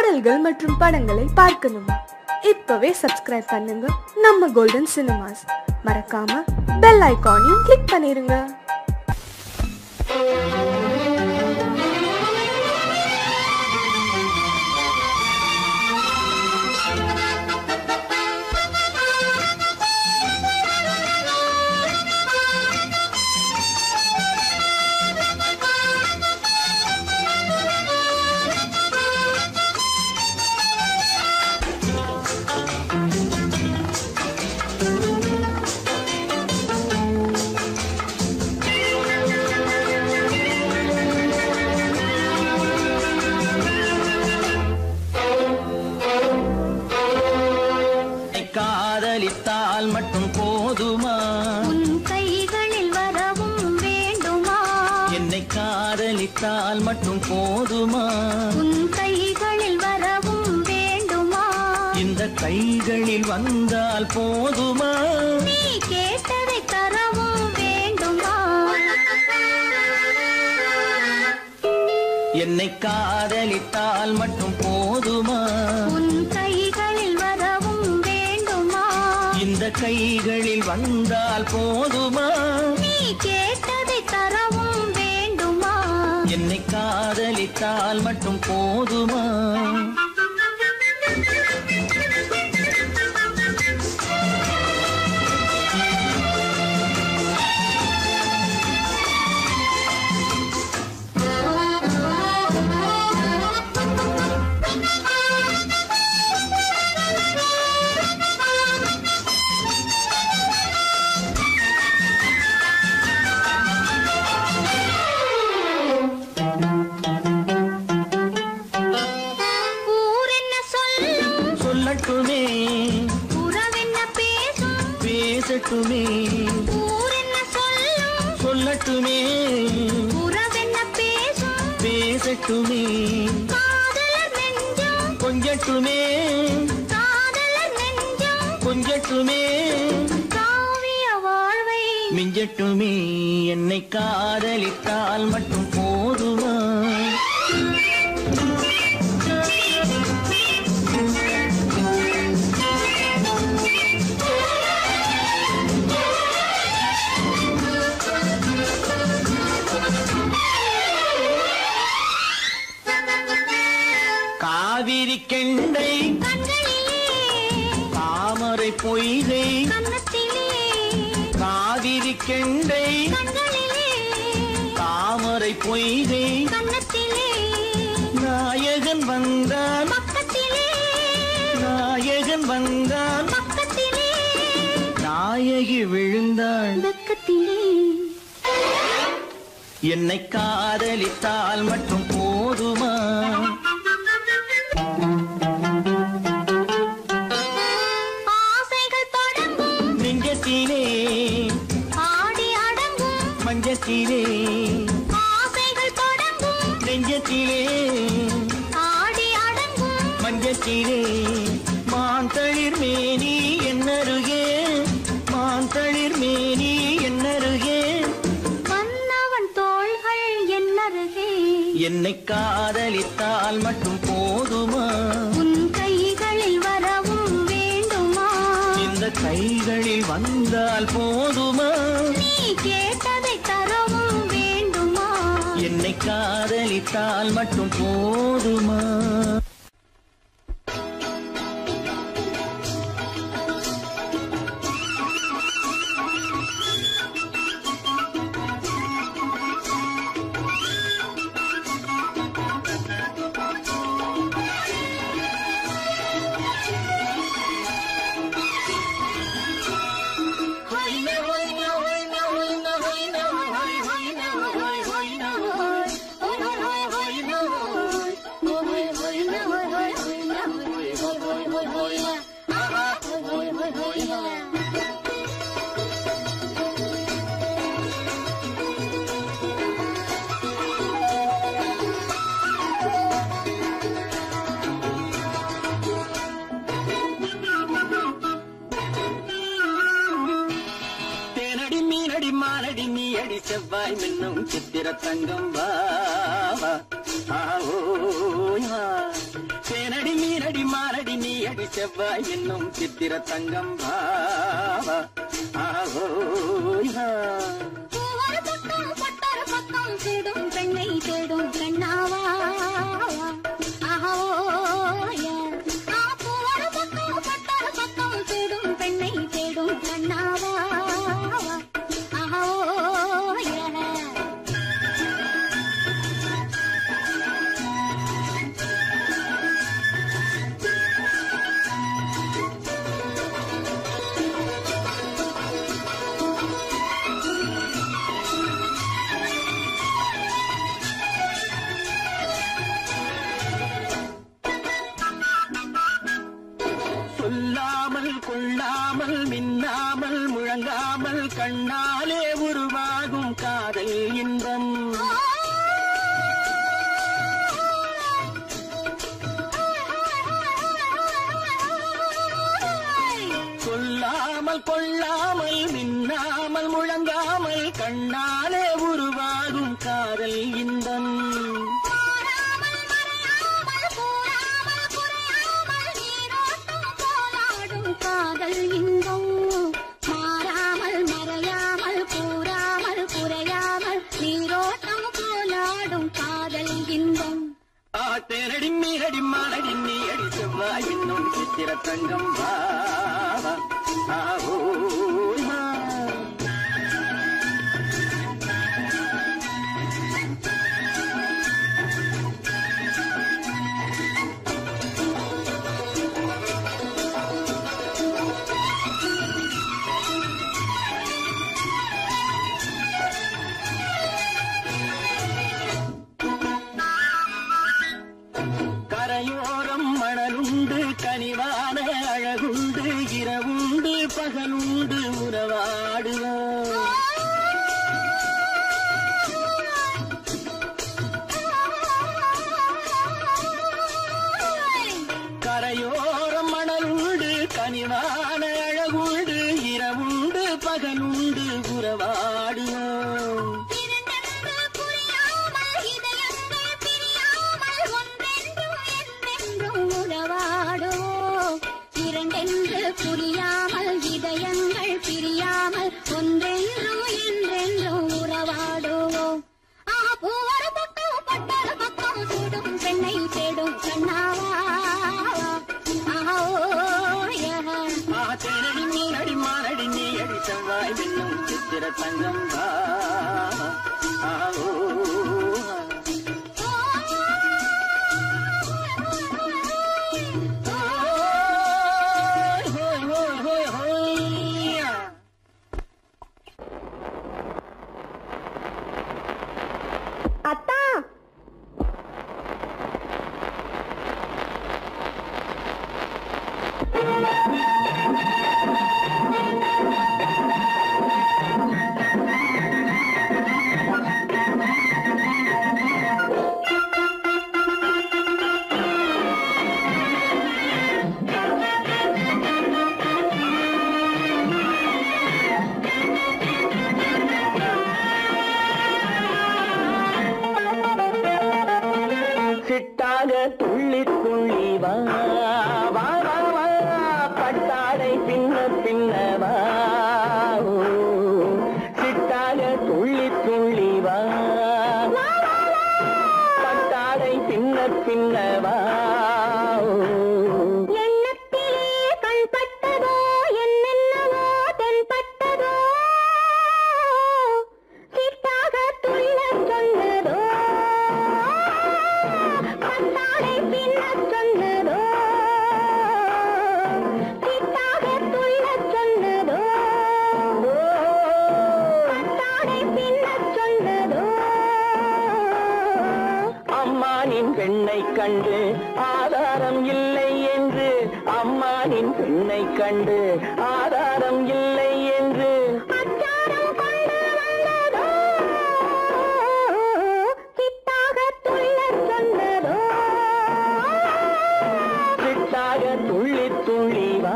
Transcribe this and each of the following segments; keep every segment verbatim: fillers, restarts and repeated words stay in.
பாடல்கள் மற்றும் படங்களை பார்க்கணுமா? இப்பவே சப்ஸ்கிரைப் பண்ணுங்க நம்ம கோல்டன் சினிமாஸ். மறக்காம பெல் ஐகானையும் கிளிக் பண்ணிருங்க. காதலித்தால் மட்டும் போதுமா? உன் கைகளில் வரவும் வேண்டுமா? என்னை காதலித்தால் மட்டும் போதுமா? உன் கைகளில் வரவும் வேண்டுமா? இந்த கைகளில் வந்தால் போதுமா? நீ கேட்டதை தரவும் வேண்டுமா? என்னை காதலித்தால் மட்டும் போதுமா? உன் கைகளில் வரவும் வேண்டுமா? இந்த கைகளில் வந்தால் போதுமா? நீ கேட்டதை தரவும் வேண்டுமா? என்னை காதலித்தால் மட்டும் போதுமா? சொல்லட்டுமே உறவென்ன பேசும் பேசட்டுமே, ஊரென்ன சொல்லும் சொல்லட்டுமே உறவென்ன பேசும் பேசட்டுமே, காதலர் நெஞ்சம் கொஞ்சட்டுமே காதலர் நெஞ்சம் கொஞ்சட்டுமே, காவிய வாழ்வை மிஞ்சட்டுமே. என்னை காதலித்தால் மட்டும் போதுமா? காவிரி கெண்டை கண்களிலே தாமரை பொய்கை கன்னத்திலே காவிரி கெண்டை கண்களிலே தாமரை பொய்கை கன்னத்திலே நாயகன் வந்தான் பக்கத்திலே நாயகன் வந்தான் பக்கத்திலே நாயகி விழுந்தாள் பக்கத்திலே. என்னை காதலித்தால் மட்டும் போதுமா? ஆசைகள் தொடங்கும் நெஞ்சத்திலே ஆடி அடங்கும் மஞ்சத்திலே ஆசைகள் தொடங்கும் நெஞ்சத்திலே ஆடி அடங்கும் மஞ்சத்திலே மாந்தளிர் மேனி என்னருகே மாந்தளிர் மேனி என்னருகே மன்னவன் தோள்கள் என்னருகே. என்னை காதலித்தால் மட்டும் போதுமா? உன் கைகளில் வரவும் வேண்டுமா? இந்த கைகளில் வந்தால் போதுமா? நீ கேட்டதை தரவும் வேண்டுமா? என்னை காதலித்தால் மட்டும் போதுமா? மானடி நீ அடி செவ்வாய் மின்னும் சித்திர தங்கம் வா தேனடி செவ்வாய் என்னும் சித்திர தங்கம் பாவா ஆஹோயா பூவர பக்கம் பட்டர பக்கம் தேடும் பெண்ணை தேடும் கண்ணாவா ஆஹோயா ஆ பூவர பக்கம் பட்டர பக்கம் தேடும் பெண்ணை தேடும் கண்ணாவா ஆஹோயா சொல்லாமல் கொள்ளாமல் மின்னாமல் முழங்காமல் கண்ணாலே உருவாகும் காதல் இன்பம் சொல்லாமல் கொள்ளாமல் மின்னாமல் முழங்காமல் கண்ணாலே உருவாகும் காதல் இன்பம் காதல் இன்பம் மாறாமல் மறையாமல் கூறாமல் குறையாமல் நீரோட்டம் போலாடும் காதல் இன்பம் ஆத்தேனடி மீனடி மானடி நீ அடி செவ்வாய் என்னும் சித்திர தங்கம் பாவா ஆஹோயா கரையோரம் மணலுண்டு கனிவான அழகுண்டு இரவுண்டு பகலுண்டு உறவாடுவோம் கரையோரம் மணலுண்டு கனிவான அழகுண்டு இரவுண்டு பகலுண்டு உறவாடுவோம் இரண்டென்று புரியாமல் இதயங்கள் பிரியாமல் ஒன்றென்றும் என்றென்றும் உறவாடுவோம் ஆ பூவர பக்கம் பட்டர பக்கம் சூடும் பெண்ணை தேடும் கண்ணாவா ஆத்தேனடி மீனடி மானடி நீ அடி செவ்வாய் என்னும் சித்திர தங்கம் பாவா ஆஹோயா அத்தா சிட்டாக துள்ளி துள்ளி வா வா வா வா பட்டாடை பின்ன பின்னவா சிட்டாக துள்ளி துள்ளி வா பட்டாடை பின்ன பின்னவா எண்ணத்திலே கண்பட்டதோ என்னென்னவோ தென்பட்டதோ சிட்டாக துள்ள சொன்னதோ பட்டாடை பின்ன சொன்னதோ சிட்டாக துள்ள சொன்னதோ பட்டாடை பின்ன சொன்னதோ அம்மானின் பெண்ணை கண்டு ஆதாரம் இல்லை என்று அம்மானின் பெண்ணை கண்டு ஆதாரம் இல்லை என்று அச்சாரம் கொண்டு வந்ததோ சிட்டாக துள்ள சொன்னதோ சிட்டாக துள்ளி துள்ளி வா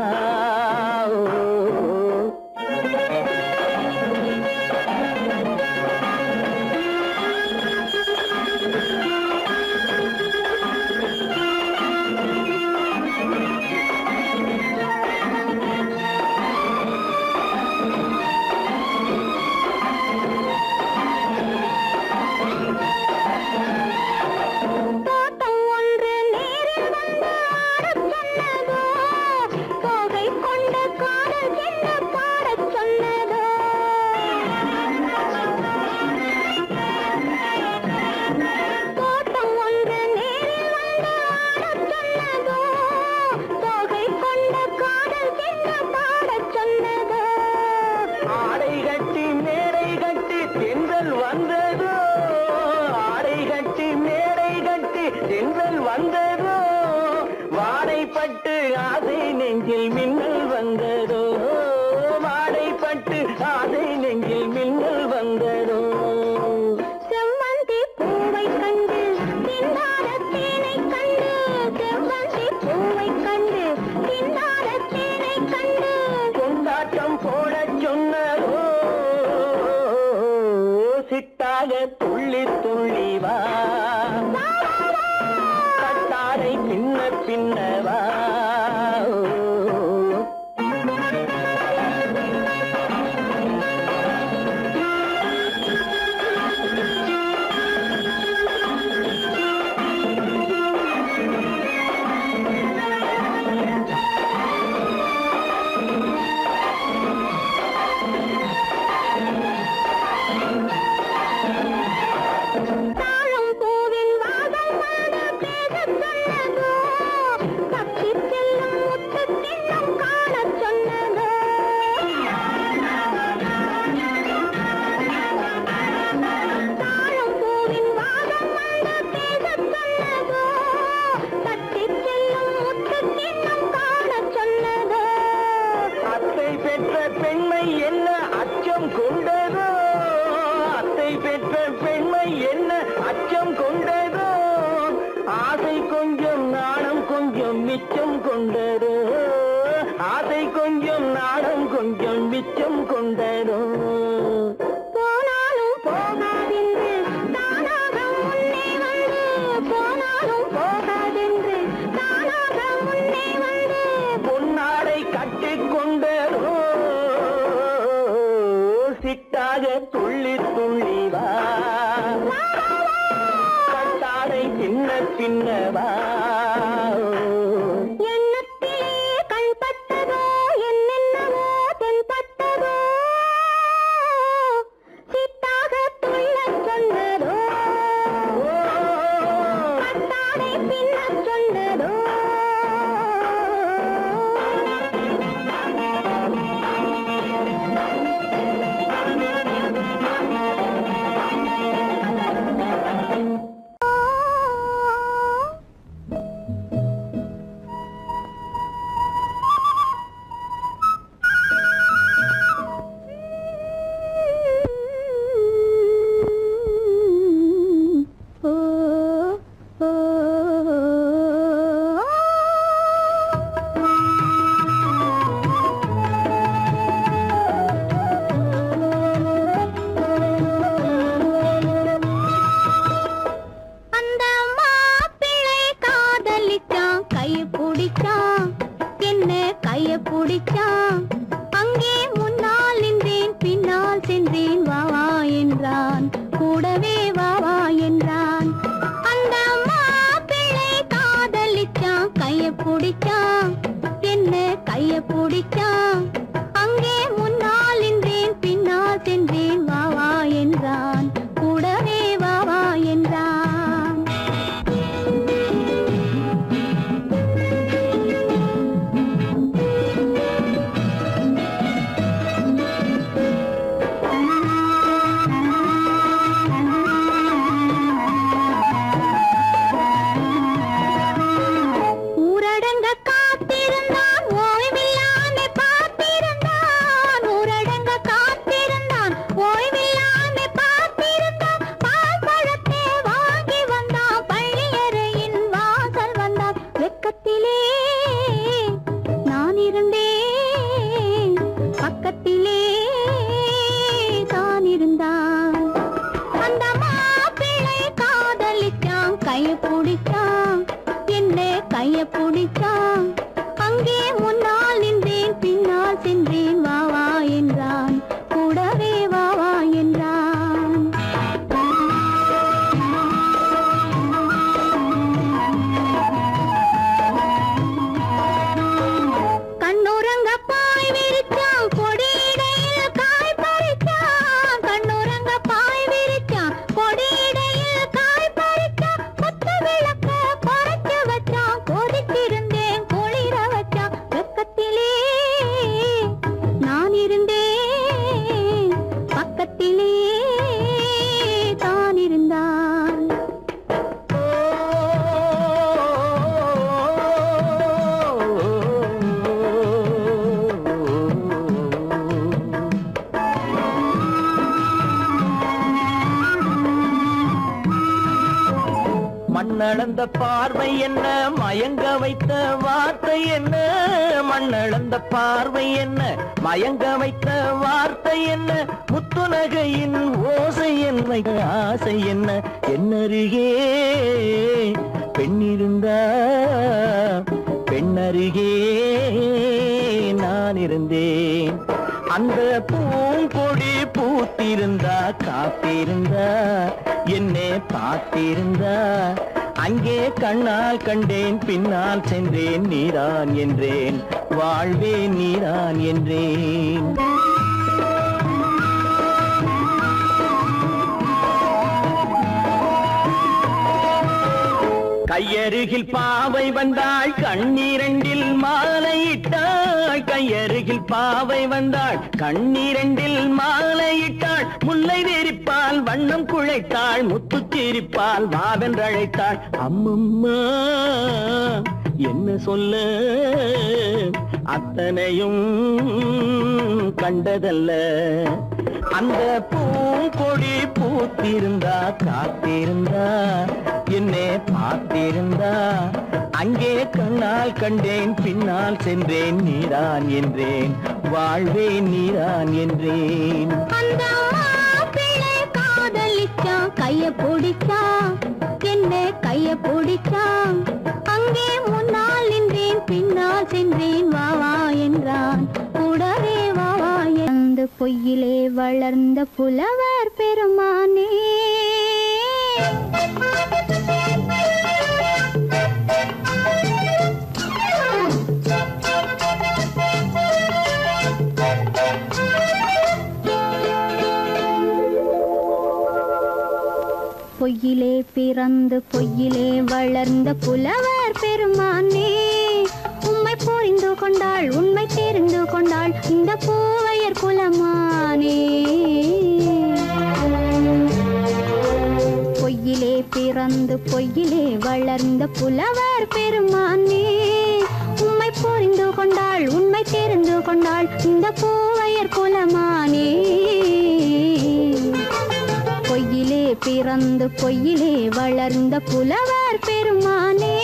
ஆசை நெஞ்சில் மின்னல் வந்ததோ வாடைப்பட்டு ஆசை நெஞ்சில் மின்னல் வந்ததோ செவ்வந்தி பூவை கண்டு திண்டார தேனை கண்டு செவ்வந்தி பூவை கண்டு திண்டார தேனை கண்டு கொண்டாட்டம் போட சொன்னதோ சிட்டாக துள்ளி துள்ளி வா கட்டாரை பின்ன பின்னவா மிச்சம் கொண்டதோ ஆசை கொஞ்சம் நாடம் கொஞ்சம் மிச்சம் கொண்டதோ போனாலும் போகாதென்று தானாக முன்னே வந்து போனாலும் போகாதென்று தானாக முன்னே வந்து பொன்னாடை கட்டிக் கொண்டதோ சிட்டாக துள்ளி துள்ளி வா கட்டாடை சின்ன சின்னவா கொதித்திருந்தேன் குளி மண்ணளந்த பார்வை என்ன மயங்க வைத்த வார்த்தை என்ன மண்ணளந்த பார்வை என்ன மயங்க வைத்த வார்த்தை என்ன முத்துநகையின் ஓசை என்ன ஆசை என்ன என்னருகே பெண்ணிருந்தா பெண்ணருகே நான் இருந்தேன் அந்த பூங்கொடி பூத்திருந்தா காத்திருந்தா என்னை பார்த்திருந்தா அங்கே கண்ணால் கண்டேன் பின்னால் சென்றேன் நீதான் என்றேன் வாழ்வே நீதான் என்றேன் கையருகில் பாவை வந்தாள் கண்ணீரண்டில் மாலையிட்டாள் கையருகில் பாவை வந்தாள் கண்ணீரண்டில் மாலையிட்டாள் முல்லை வெறிப்பால் வண்ணம் குழைத்தாள் முத்து சிரிப்பால் வாவென்றழைத்தாள் அம்மம்மா என்ன சொல்ல அத்தனையும் கண்டதல்ல அந்த பூங்கொடி பூத்திருந்தா காத்திருந்தா என்னை பார்த்திருந்தா அங்கே கண்ணால் கண்டேன் பின்னால் சென்றேன் நீதான் என்றேன் வாழ்வே நீதான் என்றேன் அந்த மாப்பிள்ளை காதலிச்சான் கைய பிடிச்சான் என்ன கைய பிடிச்சான் அங்கே முன்னால் நின்றேன் பின்னால் சென்றேன் வா வா என்றான் கூடவே வா வா அந்த பொய்யிலே வளர்ந்த புலவர் பெருமானே பொய்யிலே பிறந்து பொய்யிலே வளர்ந்த புலவர் பெருமானே உம்மை புரிந்து கொண்டாள் உண்மை தெரிந்து கொண்டாள் இந்த பூவையர் குலமானே பொய்யிலே பிறந்து பொய்யிலே வளர்ந்த புலவர் பெருமானே உம்மை புரிந்து கொண்டாள் உண்மை தெரிந்து கொண்டாள் இந்த பூவையர் குலமானே பொய்யிலே பிறந்து பொய்யிலே வளர்ந்த புலவர் பெருமானே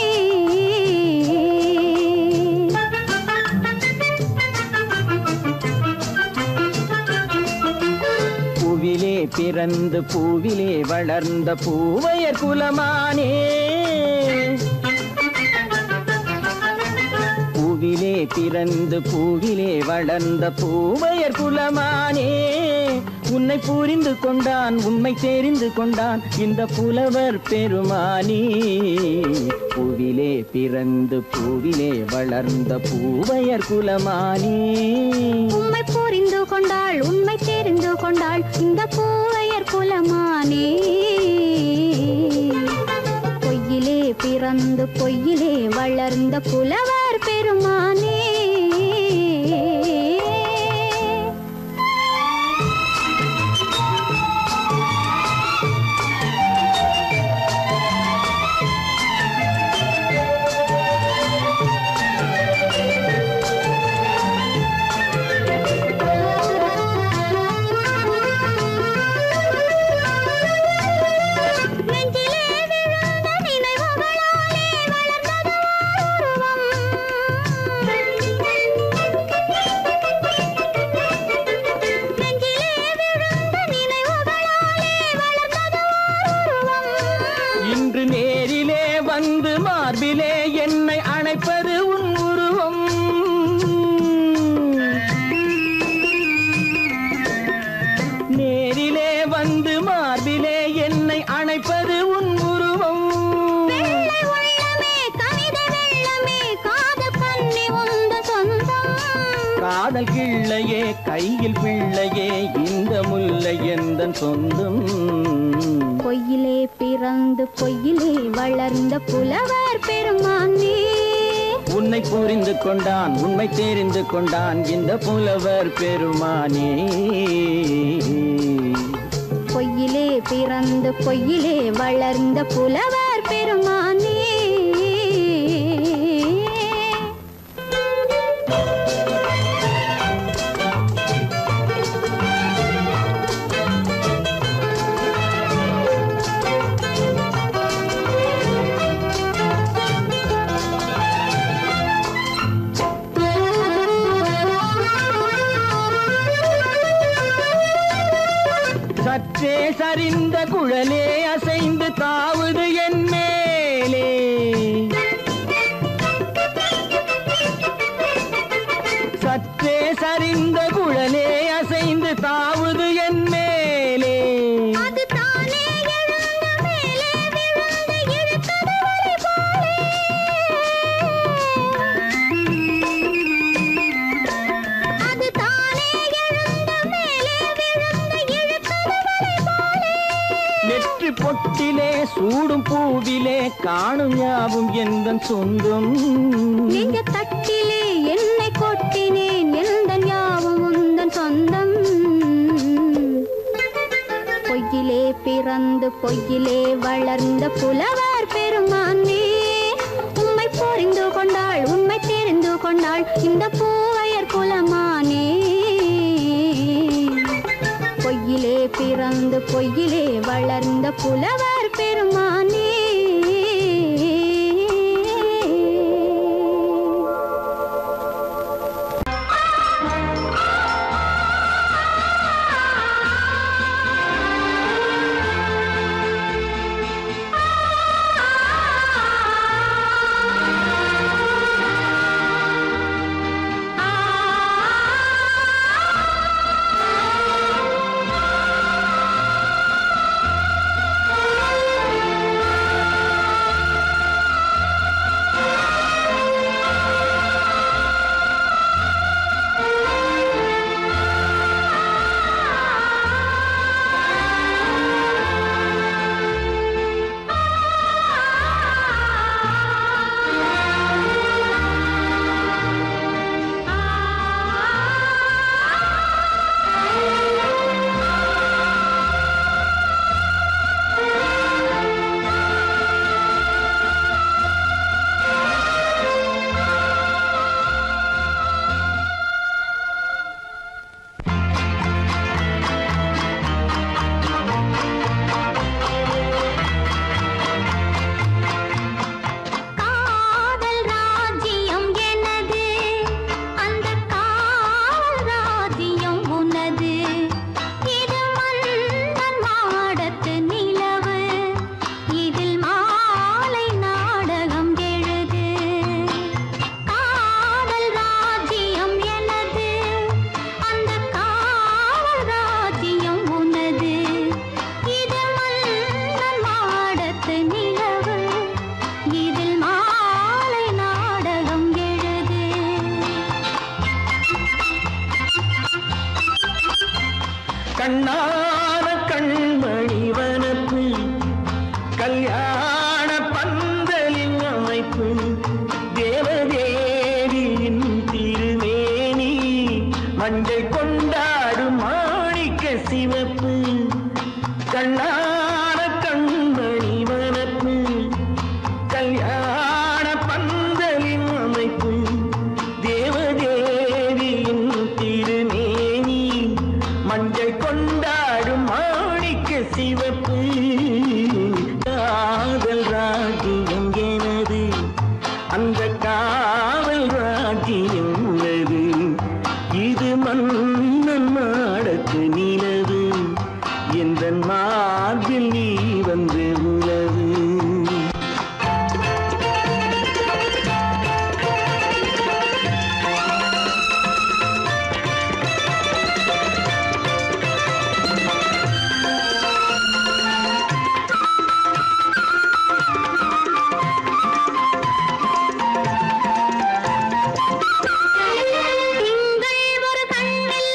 பூவிலே பிறந்து பூவிலே வளர்ந்த பூவையர் குலமானே பூவிலே பிறந்து பூவிலே வளர்ந்த பூவையர் குலமானே உன்னை புரிந்து கொண்டான் உண்மை தெரிந்து கொண்டான் இந்த புலவர் பெருமானே பூவிலே பிறந்து பூவிலே வளர்ந்த பூவையர் குலமானே உம்மை புரிந்து கொண்டாள் உண்மை தெரிந்து கொண்டாள் இந்த பூவையர் குலமானே பொய்யிலே பிறந்து பொய்யிலே வளர்ந்த புலவர் பெருமானே மார்பிலே என்னை அணைப்பது உன் உருவம் நேரிலே வந்து மார்பிலே என்னை அணைப்பது உன் உருவம் காதல் கிள்ளையே கையில் பிள்ளையே இந்த முல்லை எந்தன் சொந்தம் பொய்யிலே பிறந்து பொய்யிலே வளர்ந்த புலவர் பெருமானே உன்னை புரிந்து கொண்டான் உண்மை தெரிந்து கொண்டான் இந்த புலவர் பெருமானே பொய்யிலே பிறந்து பொய்யிலே வளர்ந்த புலவர் பெருமானே சரிந்த குழலே அசைந்து தாவுது என் மேலே சற்றே சரிந்த குழலே அசைந்து தாவுது என் மேலே அது தானே எழுந்த மேலே விழுந்து இழுத்தது வழி போலே அது தானே எழுந்த மேலே விழுந்து இழுத்தது வழி போலே நெற்றி பொட்டிலே சூடும் பூவிலே காணும் யாவும் எந்தன் சொந்தம் நெஞ்ச தட்டிலே என்னை கொட்டினேன் எந்தன் யாவும் உந்தன் சொந்தம் பொய்யிலே பிறந்து பொய்யிலே வளர்ந்த புலவர் பெருமானே உம்மை புரிந்து கொண்டாள் உண்மை தெரிந்து கொண்டாள் இந்த பூவையர் குலமானே பொய்யிலே பிறந்து பொய்யிலே வளர்ந்த புலவர் பெருமானே கண்ணான கண்மணி வனப்பு கல்யாண பந்தலின் அமைப்பு தேவதேவியின் திருமேனி மஞ்சள் கொண்டாடும் மாணிக்க சிவப்பு கண்ணான கண்மணி வனப்பு கல்யாண பந்தலின் அமைப்பு தேவதேவியின் திருமேனி மஞ்சள் கொண்டாடும் மாணிக்க சிவப்பு காதல் ராஜ்யம் எனது அந்த காவல் ராஜ்யம் உள்ளது இது மன்னன் மாடத்து நிலவு எந்த மார்பில் நீ வந்து உலவு திங்கள் ஒரு கண்ணில்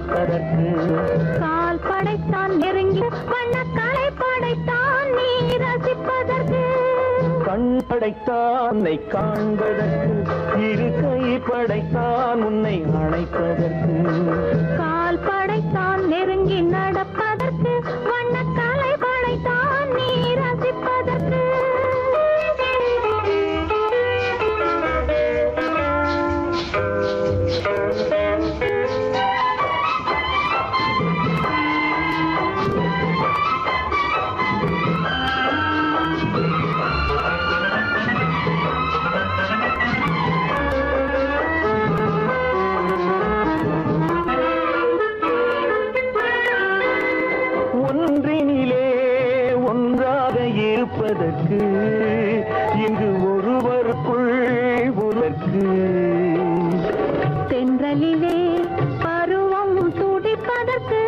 அணைப்பதற்கு கால் படைத்தான் நெருங்கி வண்ணக்காலை படைத்தான் நீ ரசிப்பதற்கு கண் படைத்தானை காண்பதற்கு இரு கை படைத்தான் உன்னை அணைப்பதற்கு கால் படைத்தான் நெருங்கி நடப்பதற்கு வண்ணக்காலை படைத்தான் நீ ரசிப்பதற்கு ஒன்றினிலே ஒன்றாக இருப்பதற்கு இங்கு ஒருவருக்குள் ஒருவருக்கு தென்றலிலே பருவம் துடிப்பதற்கு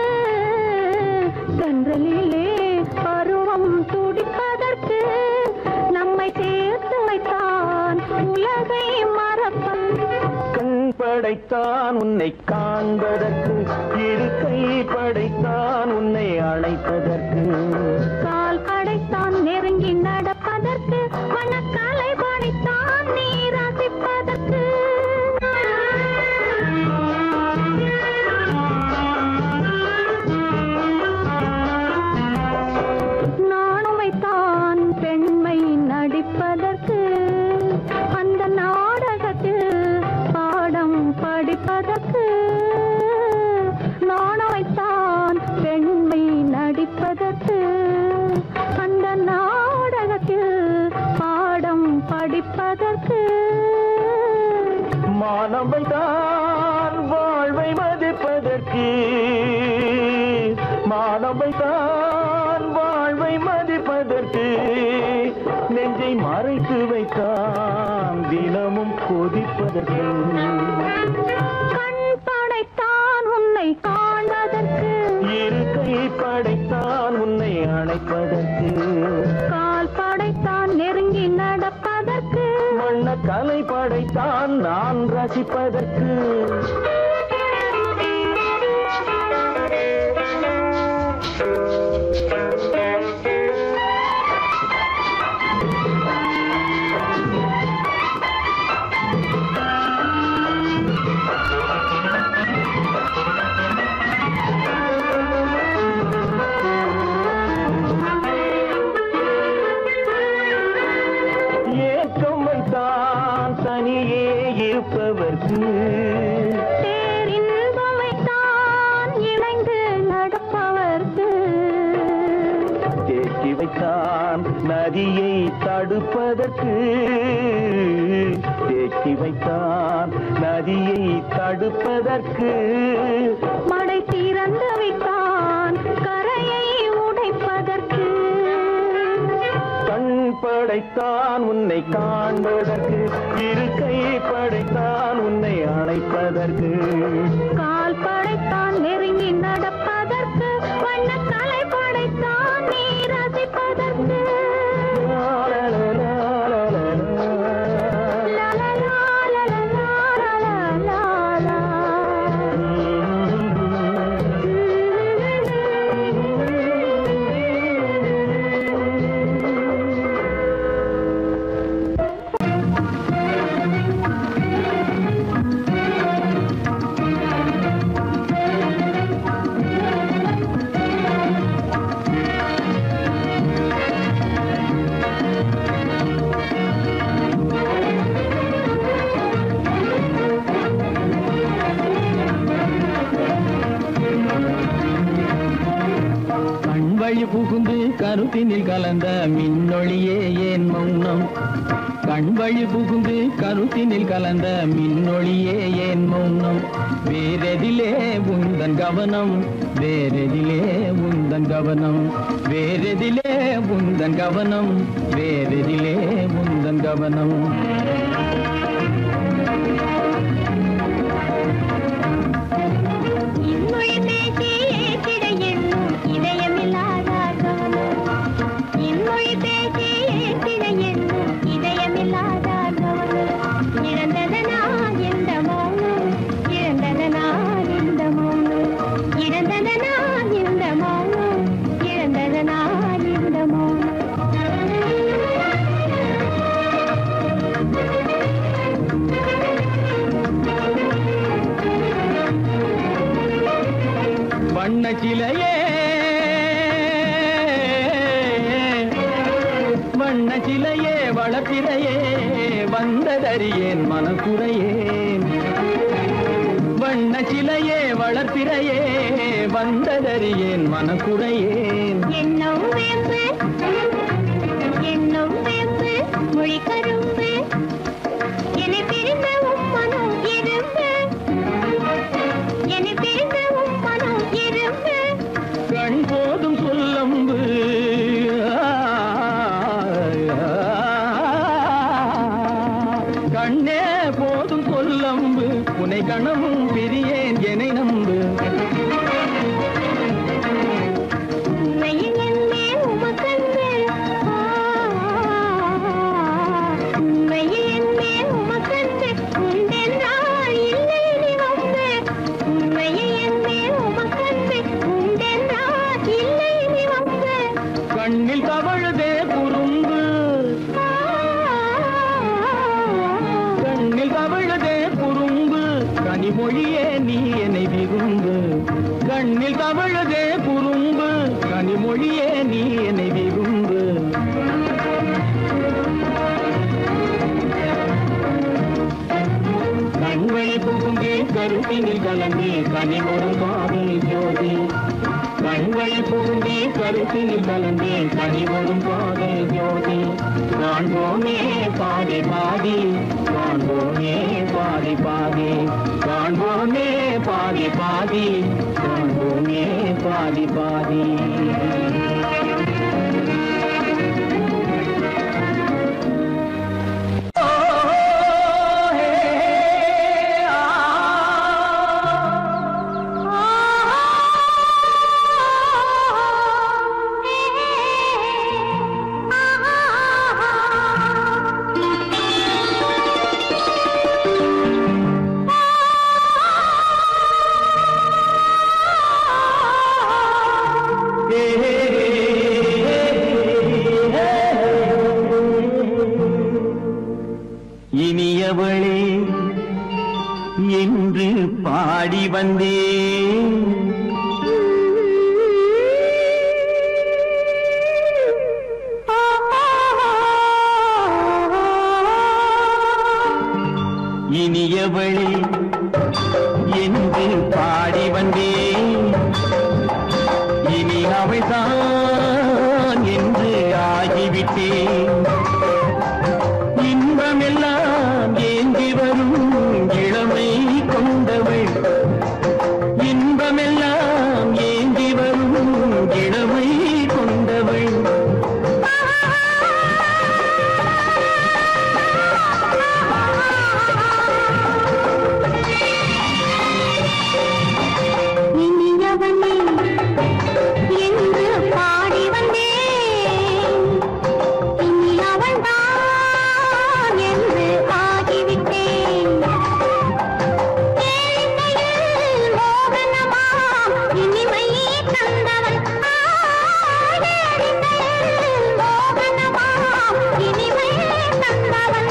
தென்றலிலே பருவம் துடிப்பதற்கு நம்மை சேர்த்து வைத்தான் உலகை மறப்பன் கண் படைத்தான் உன்னை காண்பதற்கு இரு கை படைத்தான் உன்னை அழைப்பதற்கு கால் படைத்தான் நெருங்கி நடப்பதற்கு வனக்காலை படைத்தான் நீ ரசிப்பதற்கு நானும் வைத்தான் பெண்மை நடிப்பதற்கு அந்த நாடகத்தில் பாடம் படிப்பதற்கு நானும் வைத்தான் பெண்மை நடிப்பதற்கு அந்த நாடகத்தில் பாடம் படிப்பதற்கு மானவை தான் வாழ்வை மதிப்பதற்கு மானவை தான் வாழ்வை மதிப்பதற்கு நெஞ்சை மறைத்து வைத்தான் தினமும் கொதிப்பதற்கு கண் படைத்தான் உன்னை காண்பதற்கு இரு கை படைத்தான் உன்னை அணைப்பதற்கு கால் படைத்தான் நெருங்கி நடப்பதற்கு வண்ண கலை படைத்தான் நான் ரசிப்பதற்கு ஏக்கம் வைத்தான் தனியே இருப்பவர்க்கு பேரின்பம் வைத்தான் இணைந்து நடப்பவர்க்கு தேக்கி வைத்தான் நதியை தடுப்பதற்கு தேக்கி வைத்தான் நதியை தடுப்பதற்கு மடை திறந்து வைத்தான் கரையை உடைப்பதற்கு கண் படைத்தான் உன்னை காண்பதற்கு இரு கை படைத்தான் உன்னை அணைப்பதற்கு கால் படைத்தான் நெருங்கி நடப்பதற்கு வண்ணக்கலை படைத்தான் நீ ரசிப்பதற்கு கண்வழி புகுந்து கருத்தினில் கலந்த மின்னொளியே ஏன் மௌனம் கண்வழி புகுந்து கருத்தினில் கலந்த மின்னொளியே ஏன் மௌனம் வேறெதிலே உந்தன் கவனம் வேறெதிலே உந்தன் கவனம் வேறெதிலே உந்தன் கவனம் வேறெதிலே உந்தன் கவனம் இன்மொழி பேசி ஏற்றிட எண்ணும் இதயமில்லாதார் கவனம் இன்மொழி பேசி ஏற்றிட எண்ணும் இதயமில்லாதார் கவனம் இழந்ததனா இந்த மௌனம் இழந்ததனா இந்த மௌனம் சிலையே வண்ண சிலையே வளர்ப்பிறையே வந்ததறியேன் மனக்குறையேன் வண்ண சிலையே வளர்ப்பிறையே வந்ததறியேன் மனக்குறையேன் என்னும் வேம்பு என்னும் வேம்பு மொழி கரும்பு என்னை பிரிந்த உம்மனும் எறும்பு என்னை பிரிந்த உம்மனும் எறும்பு கண் போதும் சொல்லம்பு கண்ணே போதும் சொல்லம்பு உனை கணமும் பிரியேன் என்னை நம்பு உண்மையில் என்னே உமக்கன்று உண்மையில் என்னே உமக்கன்று உண்டென்றால் இல்லை நீ வந்து உண்மையில் என்னே உமக்கன்று உண்டென்றால் இல்லை நீ வந்து கண்ணில் தவழுதே குறும்பு கண்ணில் தவழுதே குறும்பு கனிமொழியே நீ என்னை விரும்பு கண்ணில் தவழுதே குறும்பு கனிமொழியே நீ என்னை விரும்பு கண்வழி புகுந்தே கருத்தினில் கலந்தே கனிமொரும் காதல் ஜோதி கண்வழி புகுந்தே கருத்தினில் கலந்தே கனிமொரும் காதல் ஜோதி காண்போமே பாதி பாதி காண்போமே பாதி பாதி காண்போமே பாதி பாதி காண்போமே பாதி பாதி இனியவளே என்று பாடி வந்தேன் இனியவளே என்று பாடி வந்தேன் இனி அவள்தான் என்று ஆகிவிட்டேன் இன்பமெல்லாம் ஏந்தி வரும் இளமை கொண்டவள் இன்பமெல்லாம் ஏந்தி வரும் இளமை கொண்டவள் இனியவனே என்று பாடி வந்தேன் இனி அவள்தான் என்று ஆகிவிட்டேன் ஏழையில் மோகனமாம் இனிமை தந்தவன் ஏழையில் மோகனமாம் இனிமை தந்தவன்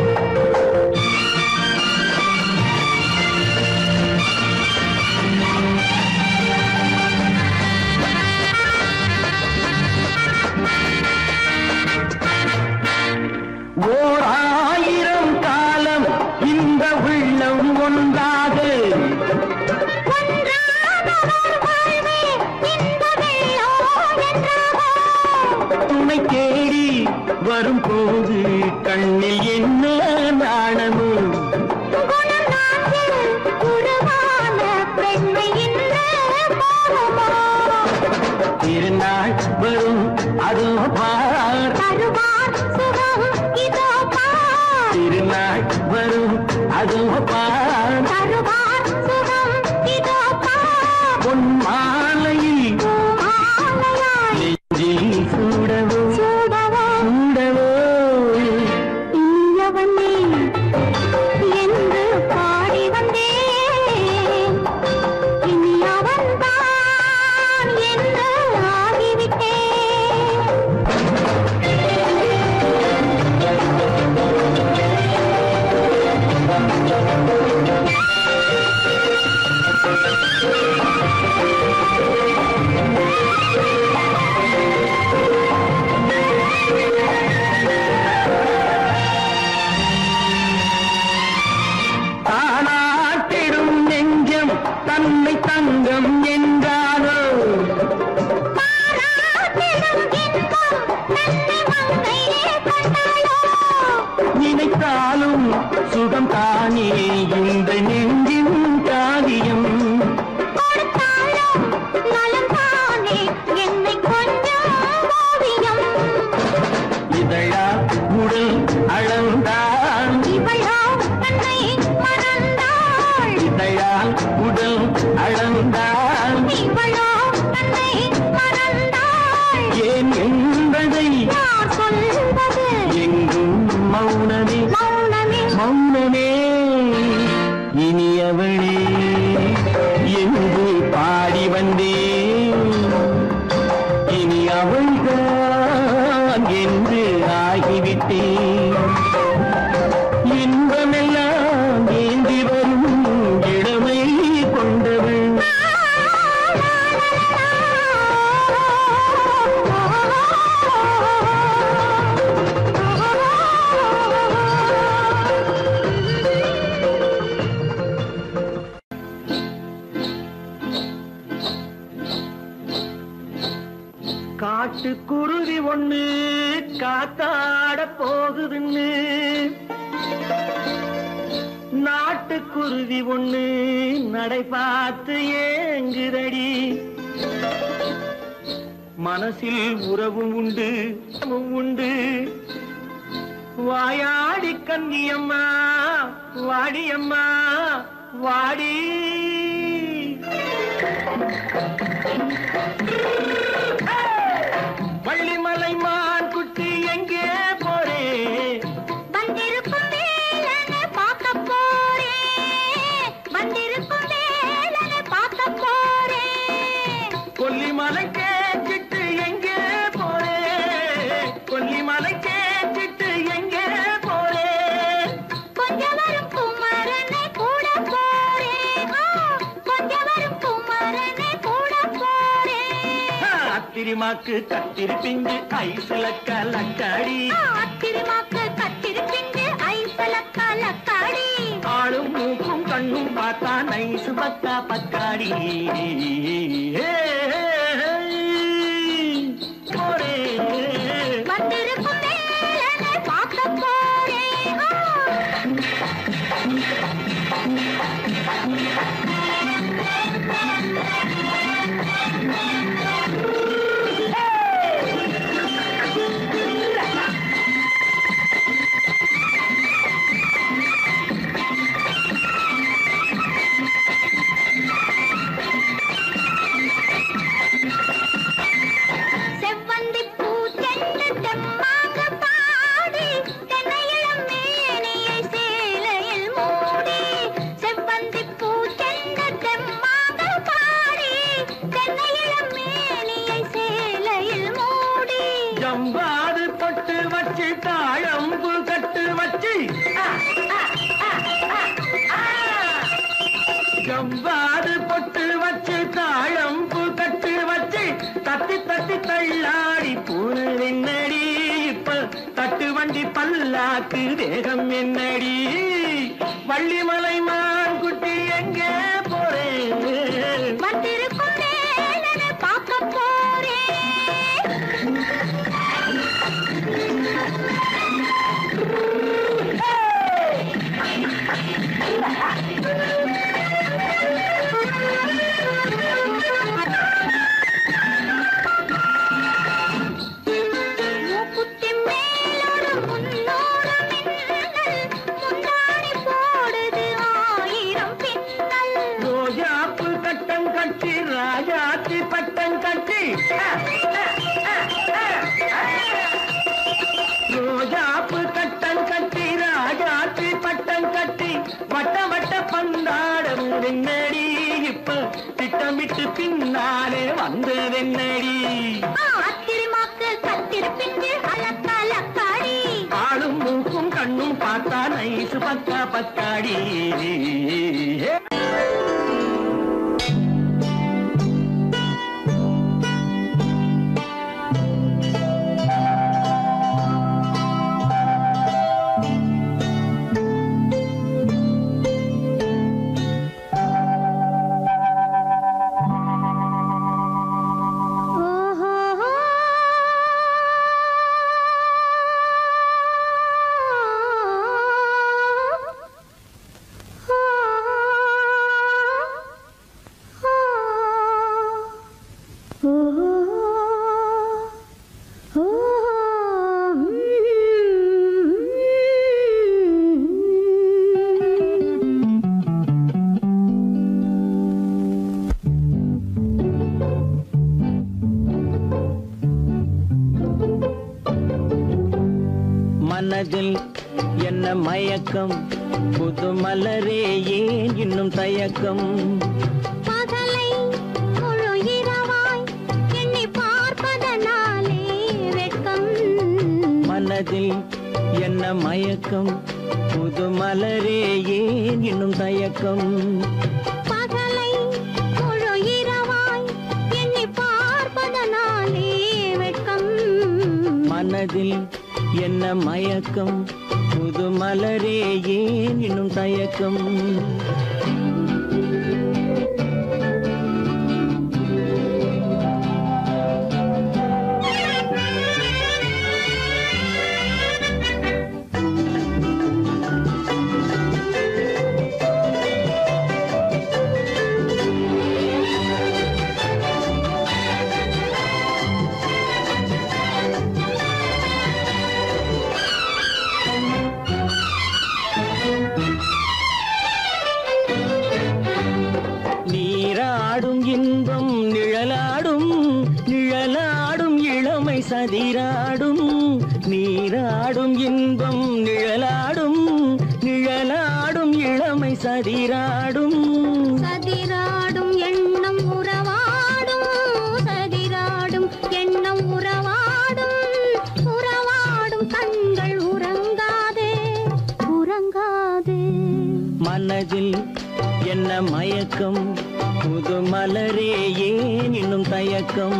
ஓர் ஆயிரம் காலம் இந்த உள்ளம் ஒன்றாக துணை தேடி வரும்போது கண்ணில் என்ன நாணமும் திருநாள் வரும் அதோ பார் திருநாள் வரும் அதோ பார் பொன் மாலையில் நெஞ்சில் சூடவோ சூடவோ என்று பாடி வந்தேன் இனி அவன்தான் என்று ஆகிவிட்டேன் Thank you. காட்டுக்குருவி ஒண்ணு காத்தாட போகுதுன்னு நாட்டுக்குருவி ஒண்ணு நடை பார்த்து ஏங்குதடி மனசில் உறவும் உண்டு உண்டு வாயாடி கன்னியம்மா வாடியம்மா வாடி வள்ளிமலை மான் குட்டி எங்கே போறே வந்திருக்கும் வேலனை பார்க்க போறேன் வந்திருக்கும் வேலனை பார்க்க போறேன் கொல்லிமலை கேட்டுட்டு எங்கே போறே கொல்லிமலை கேட்டுட்டு எங்கே போறே கொஞ்சம் வரும் குமரனை கூட போறேன் கொஞ்சம் வரும் குமரனை கூட போறேன் அத்திரிமாக்கு கத்திரி பிஞ்சு ஐசுல கலக்காடி அத்திரிமாக்கு கத்திரி பிஞ்சு ஐசுல கலக்காடி ஆளும் மூக்கும் கண்ணும் பார்த்தா நைசு பக்கா பக்காடி போரே வந்திருக்கும் வேலனை பார்க்க போறேன் செவ்வந்தி பூ செண்டு தெம்மாக பாடி தென்னையிளம் மேனியை சேலையில் மூடி செவ்வந்தி பூ செண்டு தெம்மாக பாடி தென்னையிளம் மேனியை சேலையில் மூடி ஜம்பாது பொட்டு வச்சு தாழம்பு கட்டு வச்சு ஜம்பாது பொட்டு வச்சு தாழம்பு கட்டு வச்சு தட்டி தட்டி தள்ளாடி பூரு என்னடி இப்ப தட்டு வண்டி பல்லாக்கு வேகம் என்னடி வள்ளிமலை மான் குட்டி எங்கே போறேன் வந்திருக்கும் வேலனை பார்க்க போறேன் மூக்குத்தி மேலோடு முன்னோடு மின்னல் முந்தாணி போடுது ஆயிரம் பின்னல் ரோஜாப்பு கட்டம் கட்டி ராஜாத்தி பட்டம் கட்டி ரோஜாப்பு கட்டம் கட்டி ராஜாத்தி பட்டம் கட்டி வட்ட வட்ட பந்தாடம் வெண்ணடி இப்ப திட்டமிட்டு பின்னாலே வந்ததென்னடி அத்திரிமாக்கு கத்திரி பிஞ்சு அலக்கலக்காடி ஆளும் மூக்கும் கண்ணும் பார்த்தா நைசு பக்கா பக்காடி மனதில் என்ன மயக்கம் புது மலரே ஏன் இன்னும் தயக்கம் பகலை முழு இரவாய் எண்ணி பார்ப்பதனாலே வெட்கம் மனதில் என்ன மயக்கம் புது மலரே ஏன் இன்னும் தயக்கம் பகலை முழு இரவாய் எண்ணி பார்ப்பதனாலே வெட்கம் மனதில் என்ன மயக்கம் புது மலரே ஏன் இன்னும் தயக்கம் சதிராடும் நீராடும் இன்பம் நிழலாடும் நிழலாடும் இளமை சதிராடும் சதிராடும் எண்ணம் உறவாடும் சதிராடும் எண்ணம் உறவாடும் உறவாடும் கண்கள் உறங்காதே உறங்காதே மனதில் என்ன மயக்கம் புது மலரே ஏன் இன்னும் தயக்கம்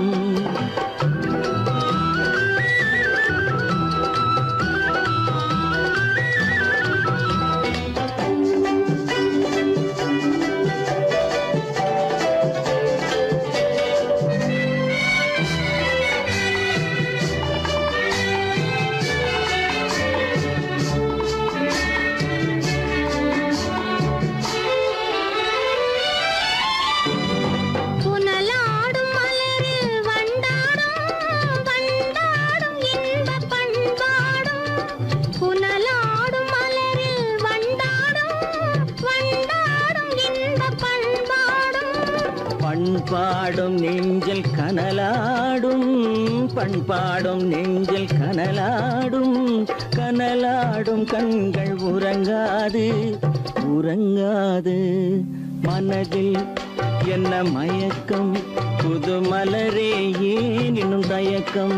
பண்பாடும் நெஞ்சில் கனலாடும் பண்பாடும் நெஞ்சில் கனலாடும் கனலாடும் கண்கள் உறங்காது உறங்காது மனதில் என்ன மயக்கம் புது மலரே ஏன் இன்னும் தயக்கம்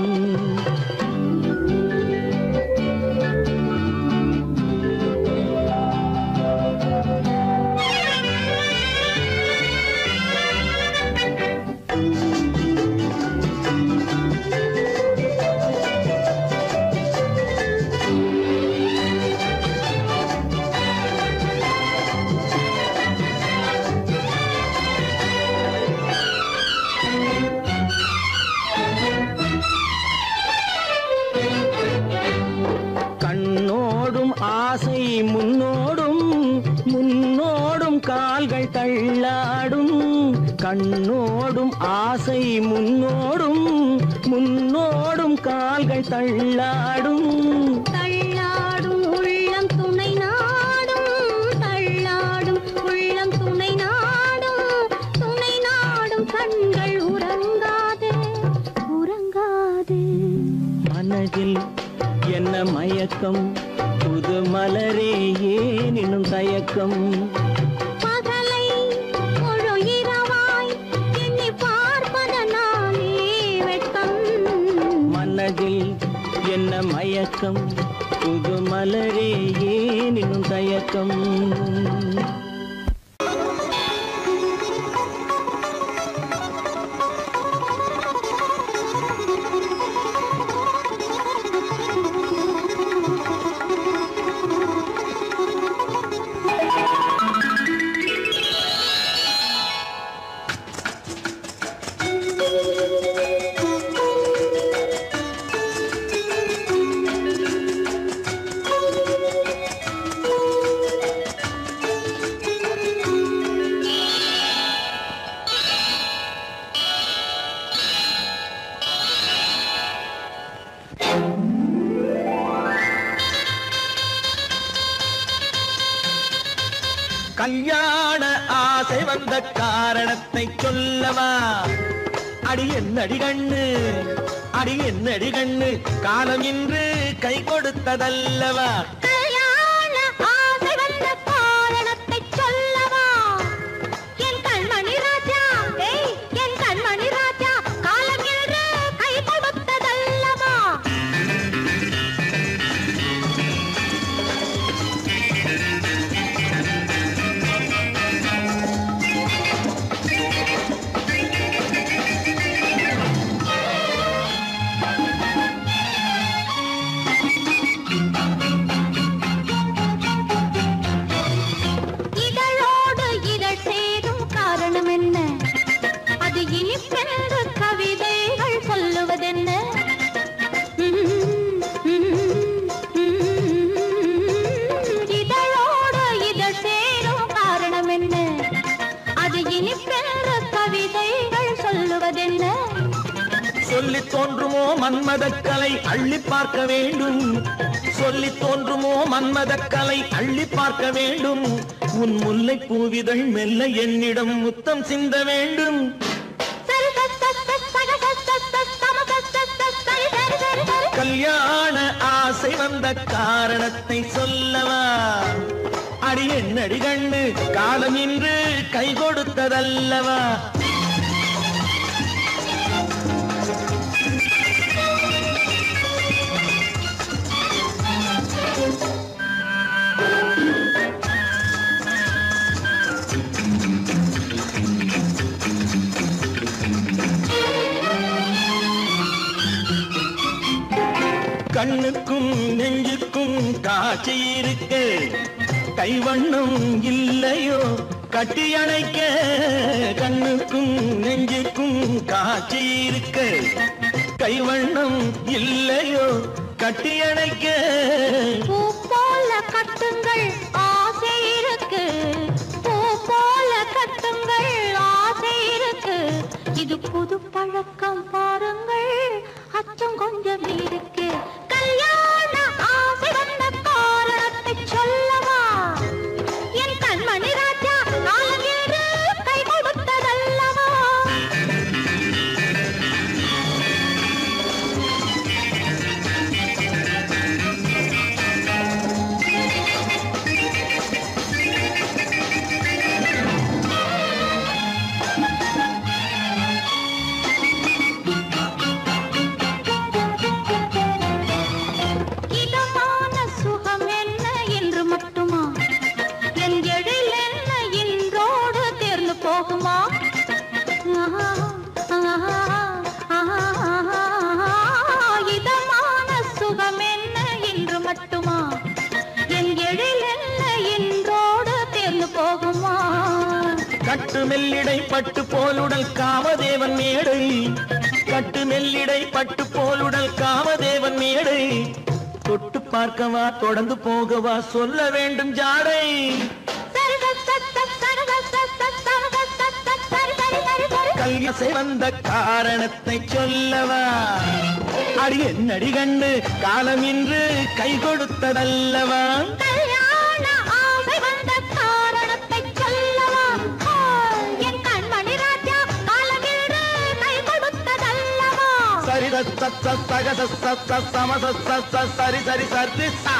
ஆசை முன்னோடும் முன்னோடும் கால்கள் தள்ளாடும் கண்ணோடும் ஆசை முன்னோடும் முன்னோடும் கால்கள் தள்ளாடும் தள்ளாடும் உள்ளம் துணை நாடும் தள்ளாடும் உள்ளம் துணை நாடும் துணை நாடும் கண்கள் உறங்காதே உறங்காதே மனதில் என்ன மயக்கம் புது மலரே ஏன் இன்னும் தயக்கம் பகலை முழு இரவாய் எண்ணி பார்ப்பதனாலே வெட்கம் மனதில் என்ன மயக்கம் புது மலரே ஏன் இன்னும் தயக்கம் கல்யாண ஆசை வந்த காரணத்தை சொல்லவா அடி என்னடி கண்ணு அடி என்னடி கண்ணு காலம் இன்று கை கொடுத்ததல்லவா கல்யாண ஆசை வந்த காரணத்தை சொல்லவா என் கண்மணி ராஜா ஏய் என் கண்மணி ராஜா காலம் இன்று கை கொடுத்ததல்லவா சொல்லி தோன்றுமோ மன்மதக்கலை அள்ளி பார்க்க வேண்டும் சொல்லி தோன்றுமோ மன்மதக்கலை அள்ளி பார்க்க வேண்டும் உன் முல்லை பூவிதழ் மெல்ல என்னிடம் முத்தம் சிந்த வேண்டும் சரி சரி சரி சரி சரி சரி சரி கல்யாண ஆசை வந்த காரணத்தை சொல்லவா? அடி என்னடி கண்ணு காலம் இன்று கை கொடுத்ததல்லவா? கண்ணுக்கும் நெஞ்சுக்கும் காட்சி இருக்கு, கைவண்ணம் இல்லையோ கட்டி அணைக்க? கண்ணுக்கும் நெஞ்சுக்கும் காட்சி இருக்கு, கைவண்ணம் இல்லையோ கட்டி அணைக்க? பூ போல கட்டுங்கள் ஆசை இருக்கு, பூ போல கட்டுங்கள் ஆசை இருக்கு. இது புது பழக்கம் பாருங்கள், அச்சம் கொஞ்சம் இருக்கு. கல்யாண ஆசை வந்த காரணத்தை சொல்லவா? என் கண்மணி ராஜா காலம் ஏறு கை கொடுத்ததல்லவா? இதமான சுகம் என்ன என்று மட்டுமா? என் எழில் என்ன என்றோடு தேர்ந்து போகுமா? கட்டு மெல்லிடை பட்டு போலுடல் காமதேவன் மேடை, கட்டு மெல்லிடை பட்டு போலுடல் காமதேவன் மேடை. தொட்டு பார்க்கவா தொடர்ந்து போகவா சொல்ல வேண்டும் ஜாடை. கல்யாணம் வந்த காரணத்தை சொல்லவா? அடி என்னடி கண்டு காலம் இன்று கை கொடுத்ததல்லவா? கல்யாண ஆசை வந்த காரணத்தை சொல்லவா? என் கண்மணி ராஜா காலம் இன்று கை கொடுத்ததல்லவா? சரி சக சம சரி சரி சரி சா.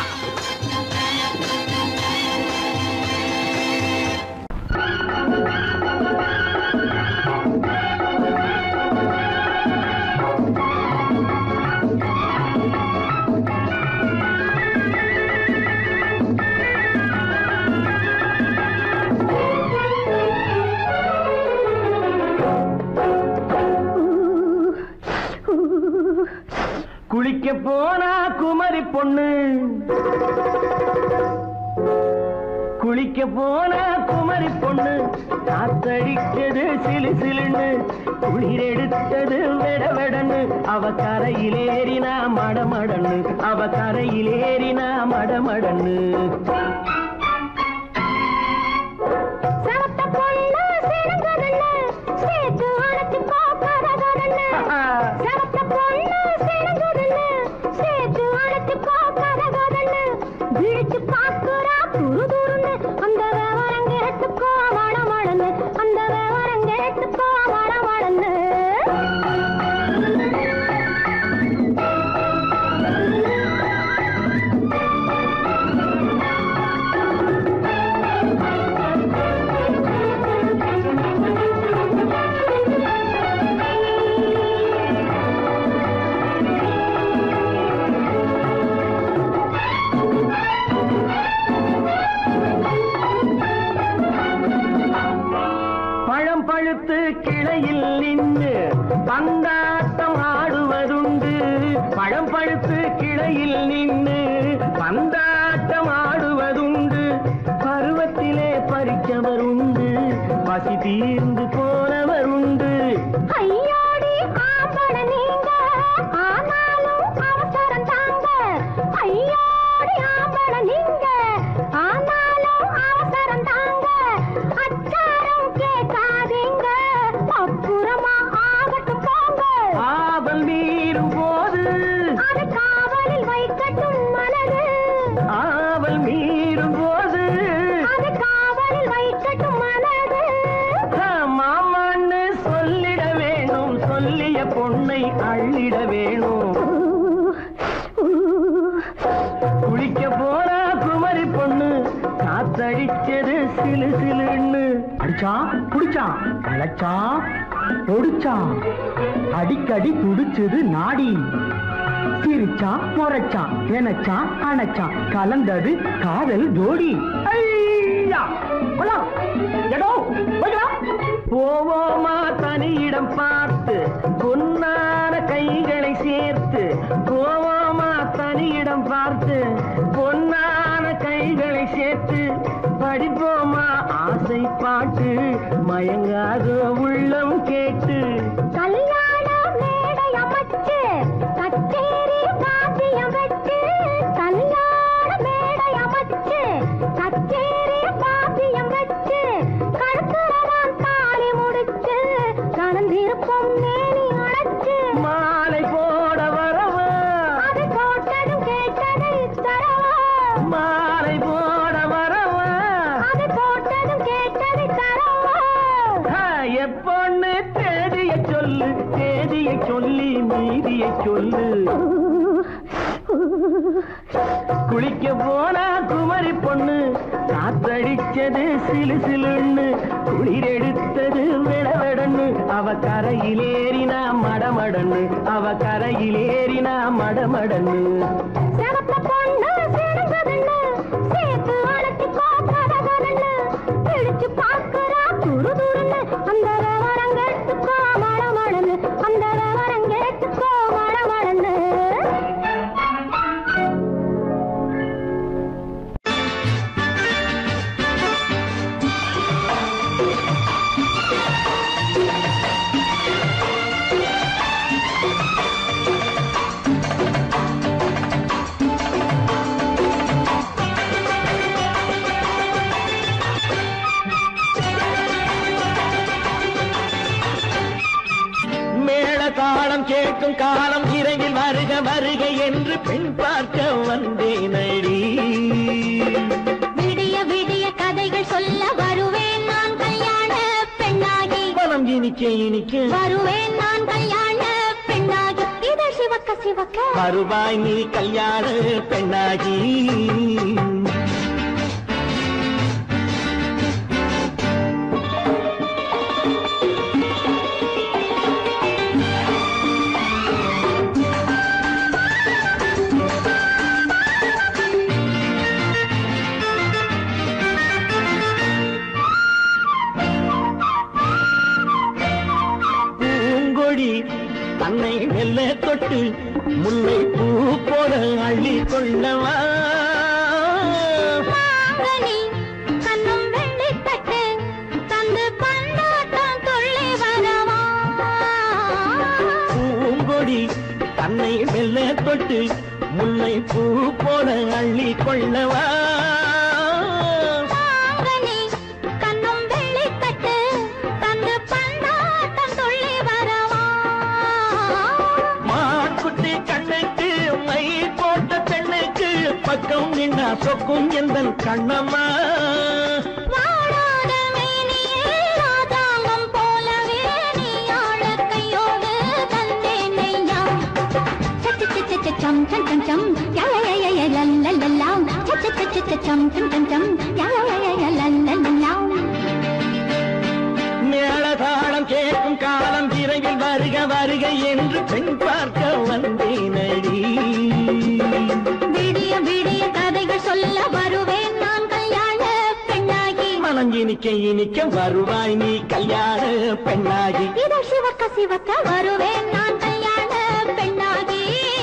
குளிக்க போனா குமரி பொண்ணு, குளிக்க போனா குமரி பொண்ணு, காத்தடிச்சது சிலு சிலுன்னு, குளிர் எடுத்தது வெட வெடன்னு, அவ கரையிலேறினா மடமடன்னு, அவ கரையிலேறினா மடமடன்னு. கிளையில் நின்று பந்தாட்டம் ஆடுவதுண்டு, பழம் பழுத்து கிளையில் நின்று பந்தாட்டம் ஆடுவதுண்டு, பருவத்திலே பறிச்சவர் உண்டு, பசி தீர்ந்து போனவர் உண்டு. ஐயோடி ஆம்பள நீங்க ஆனாலும் அவசரம் தாங்க, ஐயோடி ஆம்பள நீங்க ஆனாலும் அவசரம் தாங்க, அச்சாரம் கேட்காதீங்க அப்புறமா ஆகட்டும் போங்க. ஆவல் மீறும் போது அது காவலில் வைக்கட்டும் மனது, ஆவல் மீறும் போது அது காவலில் வைக்கட்டும் மனது. மாமான்னு சொல்லிட வேணும், சொல்லிய பொண்ணை அள்ளிட வேணும். குளிக்க போறா குமரி பொண்ணு காத்தடிச்சது சிலு சிலுன்னு. அடிச்சான் புடிச்சான் அழைச்சான் பொடிச்சான் அடிக்கடி துடிச்சது நாடி. சிரிச்சான் முறைச்சான் நினைச்சான் அணைச்சான் கலந்தது காதல் ஜோடி. போவோமா தனியிடம் பார்த்து பொன்னான கைகளை சேர்த்து. போவோமா தனியிடம் பார்த்து பொன்னான கைகளை சேர்த்து. படிப்போமா ஆசை பாட்டு மயங்காத உள்ளம் கேட்டு. கல்யாண மேடை அமைச்சு கச்சேரி வாத்தியம் வச்சு. கல்யாண மேடை அமைச்சு கச்சேரி வாத்தியம் வச்சு. கழுத்துறவான் தாலி முடிச்சு கலந்திருப்போம் மேனி அடைச்சு. மாலை போட வரவா அது போட்டதும் கேட்டதை தரவா. மாலை போட வரவா அது போட்டதும் கேட்டதை தரவா. எப்பொண்ணு தேதிய சொல்லு தேதியை சொல்லி மீதியை சொல்லு. குளிக்க போனா குமரி பொண்ணு காத்தடிச்சது சிலு சிலுன்னு. குளிர் எடுத்தது விடவெடன்னு. அவ கரையிலேறினா மடமடன்னு. அவ கரையிலேறினா மடமடன்னு. சிவத்த பொண்ணு சிறந்ததுன்னு சேர்த்து அழைச்சிக்கோ கதகதன்னு. பிடிச்சு பார்க்கறா துரு துருன்னு. அந்த விவரங்கெட்டுக்கோ மடமடன்னு. அந்த விவரங்கெட்டுக்கோ மடமடன்னு. தாளம் கேட்கும் காலம் இரவில் வருக வருக என்று பெண் பார்க்க வந்தேனடி. விடிய விடிய கதைகள் சொல்ல வருவேன் நான் கல்யாண பெண்ணாகி. மனம் இனிக்க இனிக்க வருவேன் நான் கல்யாண பெண்ணாகி. இதை சிவக்க சிவக்க வருவாய் நீ கல்யாண பெண்ணாகி. தன்னை மெல்ல தொட்டு முல்லை பூ போல அள்ளி கொள்ளவா. கண்ணும் வெள்ளி தட்டு தந்து பந்தாட்டம் துள்ளி வரவா. பூங்கொடி தன்னை மெல்ல தொட்டு முல்லை பூ போல அள்ளி கொள்ளவா. பக்கம் நின்னா சொக்கும் எந்தன் கண்ணம்மா. வாடாத மேனியே ராதாங்கம் போலவே நீ ஆழ கையோடு தந்தேன் நெய்யா. சச்ச சச்ச சம் சம் சம் சம் யய லல்லல்லாம். சச்ச சச்ச சம் சம் சம் சம் யய லல்லல்லாம். மேளதாளம் கேட்கும் காலம் விரைவில் வருக வருக என்று பெண் பார்க்க வந்தேனடி. விடிய விடிய கதைகள் சொல்ல வருவேன் நான் கல்யாண பெண்ணாகி. மனம் இனிக்க இனிக்க வருவாய் நீ கல்யாண பெண்ணாகி. இதை சிவக்க சிவக்க வருவேன் நான் கல்யாண பெண்ணாகி.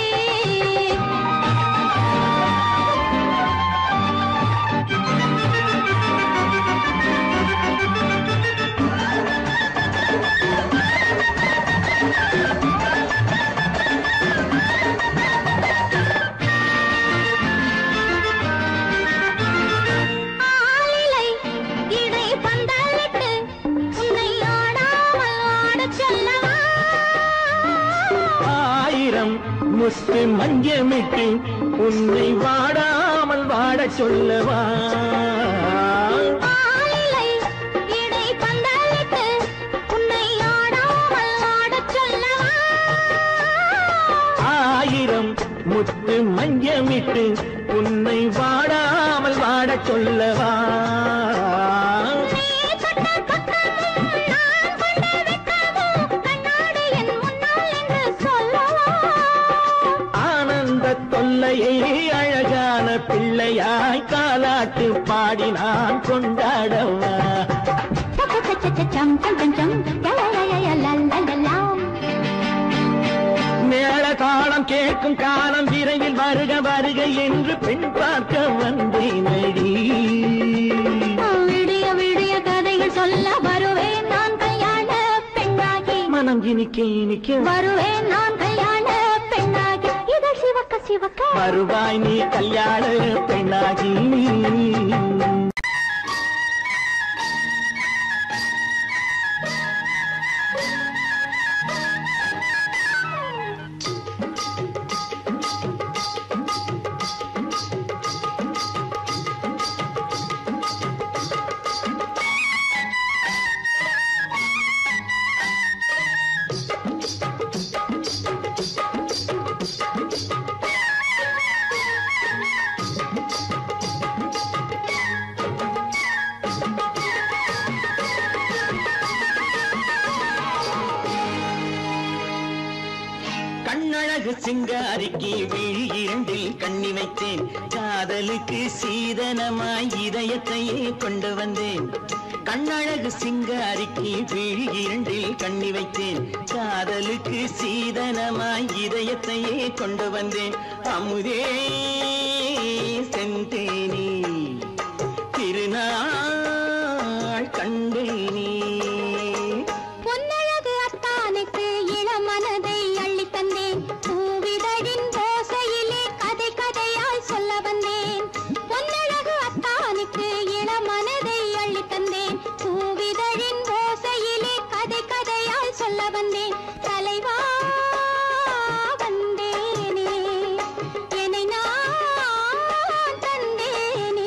முத்து மஞ்சமிட்டு உன்னை வாடாமல் வாடச் சொல்லவா. ஆயிரம் மணக்கும் முத்து மஞ்சமிட்டு உன்னை வாடாமல் வாடச் சொல்லவா ஆனந்த தொல்லையை அழகான பிள்ளையாய் காலாட்டு பாடி நான் கொண்டாடவா மேள தாளம் கேட்கும் காலம் விரைவில் வருக வருக என்று பெண் பார்க்க வந்தேனடி விடிய விடிய கதைகள் சொல்ல வருவேன் நான் கல்யாண பெண்ணாகி மனம் இனிக்க இனிக்க வருவேன் நான் கல்யாண பெண்ணாகி இதழ் சிவக்க சிவக்க வருவாய் நீ கல்யாண பெண்ணாகி கண்ணழகு சிங்காரிக்கு விழி இரண்டில் கண்ணி வைத்தேன் காதலுக்கு சீதனமாய் இதயத்தையே கொண்டு வந்தேன் கண்ணழகு சிங்காரிக்கு விழி இரண்டில் கண்ணி வைத்தேன் காதலுக்கு சீதனமாய் இதயத்தையே கொண்டு வந்தேன் அமுதே செந்தேனே திருநாள் கண்டேனே பொன்னழகு அத்தானுக்கு இளமனதை அள்ளி தந்தேன் பூவிதழின் ஓசையிலே கதை கதையாய் சொல்ல வந்தேன் பொன்னழகு அத்தானுக்கு இளமனதை அள்ளி தந்தேன் பூவிதழின் ஓசையிலே கதை கதையாய் சொல்ல வந்தேன் தலைவா வந்தேனே என்னை நான் தந்தேனே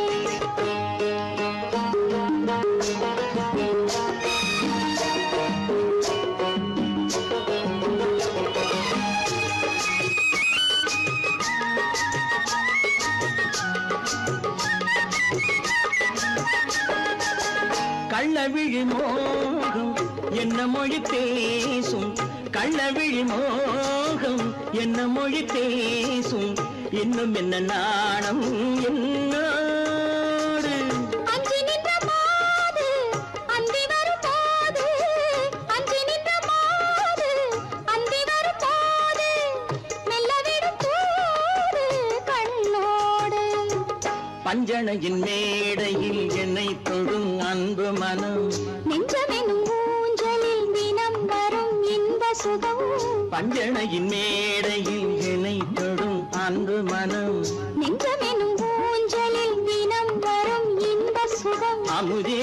கள்ளவிழி மோகம் என்ன மொழி பேசும் கள்ளவிழி மோகம் என்ன மொழி பேசும் இன்னும் என்ன நாணம் என்னோடு அஞ்சி நின்ற மாது அந்தி வரும் போது அஞ்சி நின்ற மாது அந்தி வரும் போது மெல்ல விடும் போது கண்ணோடு பஞ்சணையின் மேடையில் என்னை தொடும் அன்பு மனம் நெஞ்சமெனும் ஊஞ்சலில் தினம் வரும் இன்ப சுகம் பஞ்சணையின் மேடையில் என்னை தொடும் அன்பு மனம் நெஞ்சமெனும் ஊஞ்சலில் தினம் வரும் இன்ப சுகம் அமுதே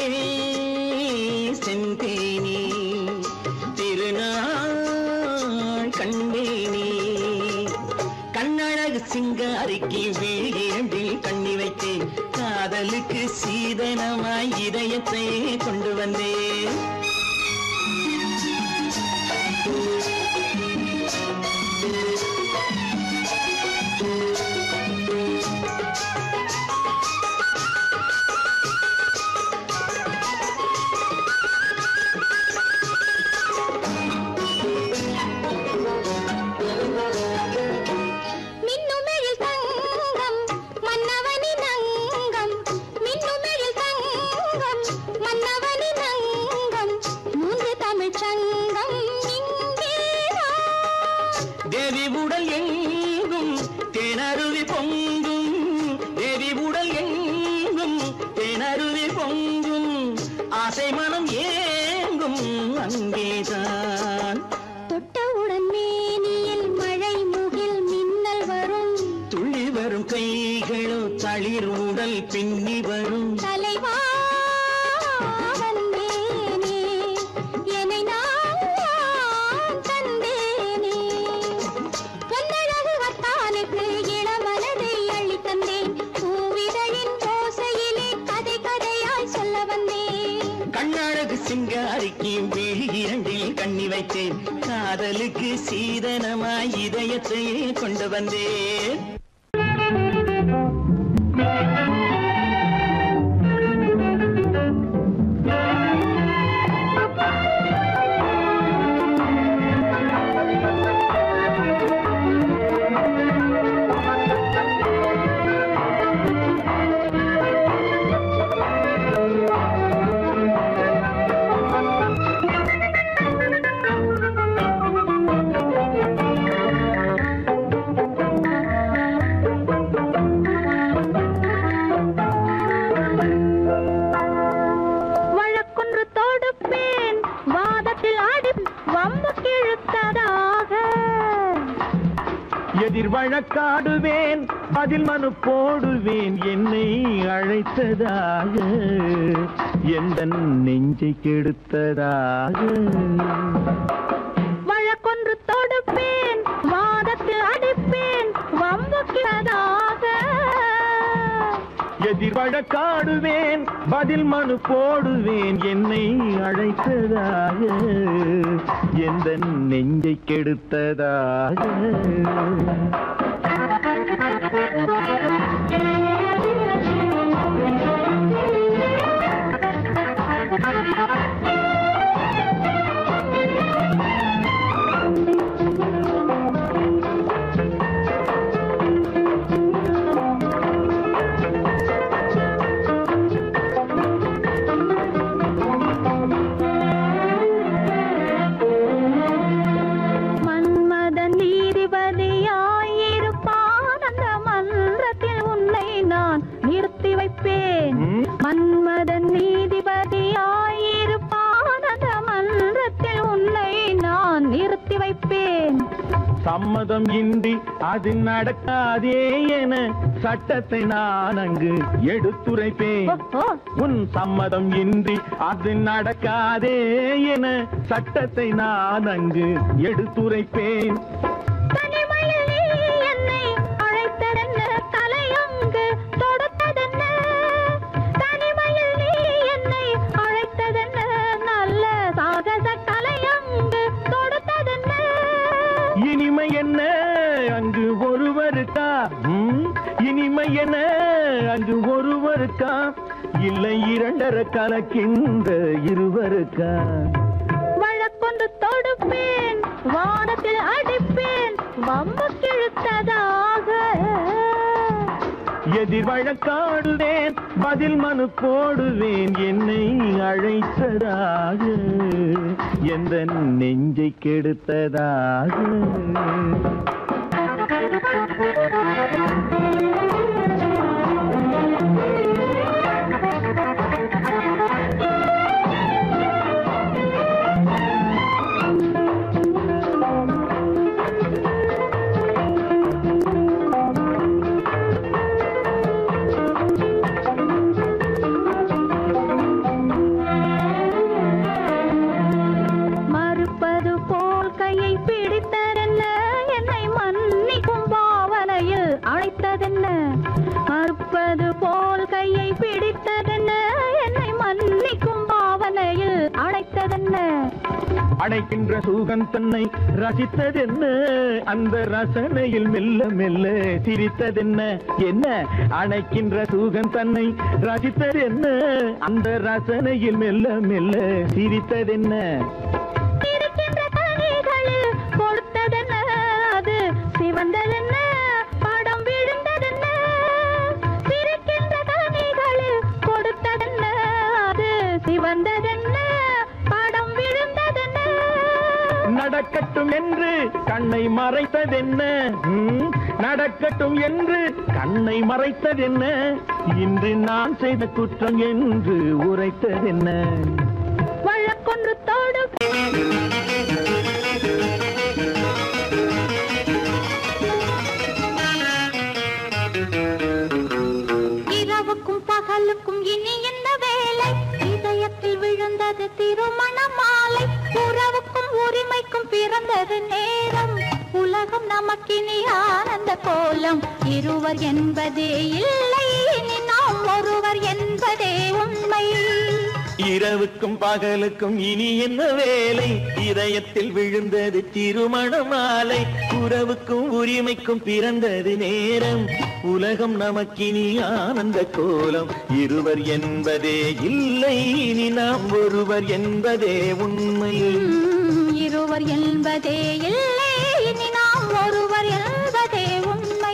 செந்தேனே திருநாள் கண்டேனே கண்ணழகு சிங்காரிக்கு விழி இரண்டில் கண்ணி வைத்தேன் காதலுக்கு சீதனமாய் இதயத்தை கொண்டு வந்தேன் மின்னுமெழில் தங்கம் மன்னவனின் அங்கம் மின்னுமெழில் தங்கம் மன்னவனின் அங்கம் மூன்று தமிழ்ச் சங்கம் இங்கேதான் தேவி உடல் எங்கும் தேனருவி பொங்கும் தேவி உடல் எங்கும் தேனருவி பொங்கும் ஆசை மனம் ஏங்கும் அங்கேதான் தொட்டவுடன் மேனியில் மழை முகில் மின்னல் வரும் துள்ளி வரும் கைகளோ தளிர் உடல் பின்னி வரும் தலைவா வந்தேனே என்னை நான் தந்தேனே பொன்னழகு வத்தானுக்கு இளமனதை அள்ளி தந்தேன் பூவிதழின் ஓசையிலே கதை கதையாய் சொல்ல வந்தேன் கண்ணழகு சிங்காரிக்கு விழி இரண்டில் கண்ணி வை அழைத்தேன் காதலுக்கு சீதனமாய் இதயத்தையே கொண்டு வந்தேன் வழக்காடுவேன் அதில் மனு போடுவேன் என்னை அழைத்ததாக எந்த நெஞ்சை கெடுத்ததாக வழக்கொன்று தொடுப்பேன் வாதத்தில் அடிப்பேன் வம்புக்கிறதாக எதிர் வழக்காடுவேன் பதில் மனு போடுவேன் என்னை அழைத்ததாக எந்த நெஞ்சை கெடுத்ததாக மன்மதன் நீதிபதியாயிருப்பான் அந்த மன்றத்தில் உன்னை நான் நிறுத்தி வைப்பேன். சம்மதம் இன்றி அது நடக்காதே என சட்டத்தை நான் அங்கு எடுத்துரைப்பேன். உன் சம்மதம் இன்றி அது நடக்காதே என சட்டத்தை நான் அங்கு எடுத்துரைப்பேன். இனிமை என்ன அங்கு ஒருவருக்கா? இனிமை என்ன அங்கு ஒருவருக்கா? இல்லை இரண்டரை கலக்கின்ற இருவருக்கா? வழக்கொண்டு தொடுப்பேன், வானத்தில் அடிப்பேன், வம்பு கிழுத்ததாக. எதிர் வழக்காடுவேன், பதில் மனு போடுவேன், என்னை அழைத்ததாக எந்த நெஞ்சை கெடுத்ததாக. மறுப்பது போல் கையை பிடித்ததென்ன, என்னை மன்னிக்கும் பாவனையில் அழைத்ததென்ன. அடைக்கின்ற சுகம் தன்னை ரசித்ததென்ன, அந்த ரசனையில் மெல்ல மெல்ல சிரித்ததென்ன. என்ன அணைக்கின்ற சுகம் தன்னை ரசித்ததென்ன, அந்த ரசனையில் மெல்ல மெல்ல சிரித்ததென்ன. இருக்கின்ற கனிகளில் கொடுத்ததென்ன, அது சிவந்ததென்ன, படம் விழுந்ததென்ன. இருக்கின்ற கனிகளில் கொடுத்ததென்ன, அது சிவந்ததென்ன, படம் விழுந்ததென்ன. நடக்கட்டும் என்று கண்ணை மறைத்ததென்ன, நடக்கட்டும் என்று கண்ணை மறைத்ததென்ன, இன்று நான் செய்த குற்றம் என்று உரைத்ததென்ன. வழக்கொன்று தோடு இரவுக்கும் பகலுக்கும் இனி என்ன வேலை, இதயத்தில் விழுந்தது திருமண மாலை. உறவுக்கும் உரிமைக்கும் பிறந்தது நேரம், உலகம் நமக்கினி ஆனந்த கோலம். இருவர் என்பதே இல்லை, இனி நாம் ஒருவர் என்பதே உண்மை. இரவுக்கும் பகலுக்கும் இனி என்ன வேலை இதயத்தில் விழுந்தது திருமண மாலை உறவுக்கும் உரிமைக்கும் பிறந்தது நேரம் உலகம் நமக்கினி ஆனந்த கோலம் இருவர் என்பதே இல்லை இனி நாம் ஒருவர் என்பதே உண்மை இருவர் என்பதே இல்லை இனி நாம் ஒருவர் என்பதே உண்மை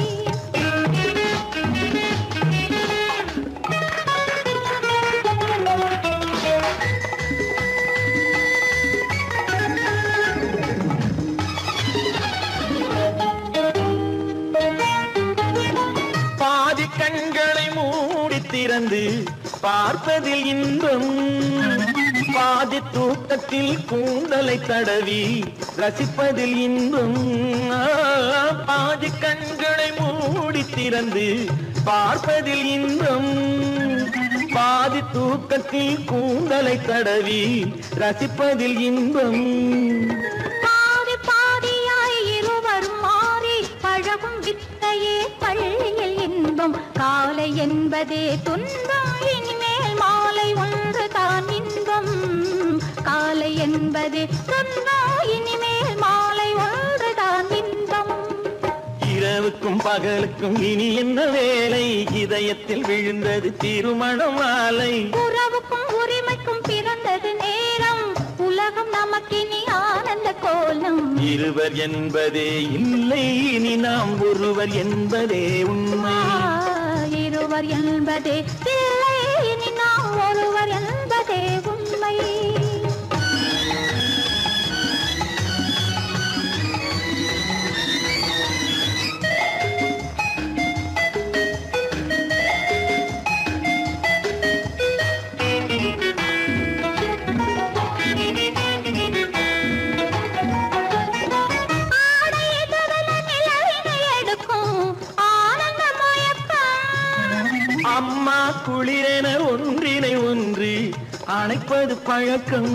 பாதி கண்களை மூடி திறந்து பார்ப்பதில் இன்பம் பாதி தூக்கத்தில் கூந்தலை தடவி ரசிப்பதில் இன்பம் பாதி கண்களை மூடி திறந்து பார்ப்பதில் இன்பம் பாதி தூக்கத்தில் கூந்தலை தடவி ரசிப்பதில் இன்பம் பாதி பாதியாய் இருவரும் மாறி பழகும் வித்தையே பள்ளியில் இன்பம் காலை என்பதே துன்பம் இனிமேல் மாலை ஒன்று தான் இன்பம் காலை என்பதே துன்பம் இனிமேல் மாலை ஒன்று தான் இன்பம் இரவுக்கும் பகலுக்கும் இனி என்ன வேலை இதயத்தில் விழுந்தது திருமண மாலை உறவுக்கும் உரிமைக்கும் பிறந்தது நேரம் உலகம் நமக்கினி ஆனந்த கோலம் இருவர் என்பதே இல்லை இனி நாம் ஒருவர் என்பதே உண்மை இருவர் என்பதே இல்லை இனி நாம் ஒருவர் என்பதே உண்மை அம்மா குளிரென ஒன்றினை ஒன்று அணைப்பது பழக்கம்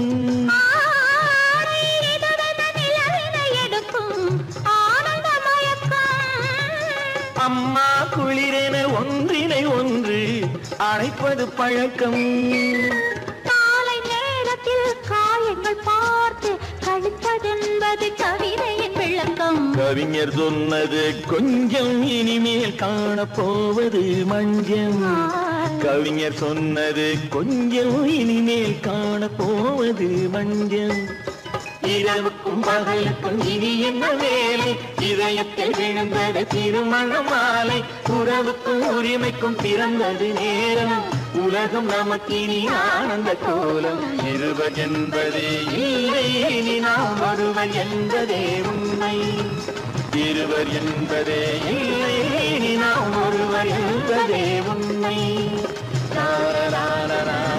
அம்மா குளிரென ஒன்றினை ஒன்று அணைப்பது பழக்கம் காலை நேரத்தில் காயங்கள் பார்த்து கழிப்பதென்பது கவிதையின் விளக்கம் கவிஞர் சொன்னது கொஞ்சம் இனிமேல் காணப்போவது மஞ்சம் கவிஞர் சொன்னது கொஞ்சம் இனிமேல் காணப்போவது மஞ்சம் இரவுக்கும் பகலுக்கும் இனி என்ன வேலை இதயத்தில் விழுந்தது திருமண மாலை உறவுக்கும் உரிமைக்கும் பிறந்தது நேரம் உலகம் நமக்கினி ஆனந்த கோலம் இருவர் என்பதே இல்லை இனி நாம் ஒருவர் என்பதே உண்மை இருவர் என்பதே இல்லை இனி நாம் ஒருவர் என்பதே உண்மை.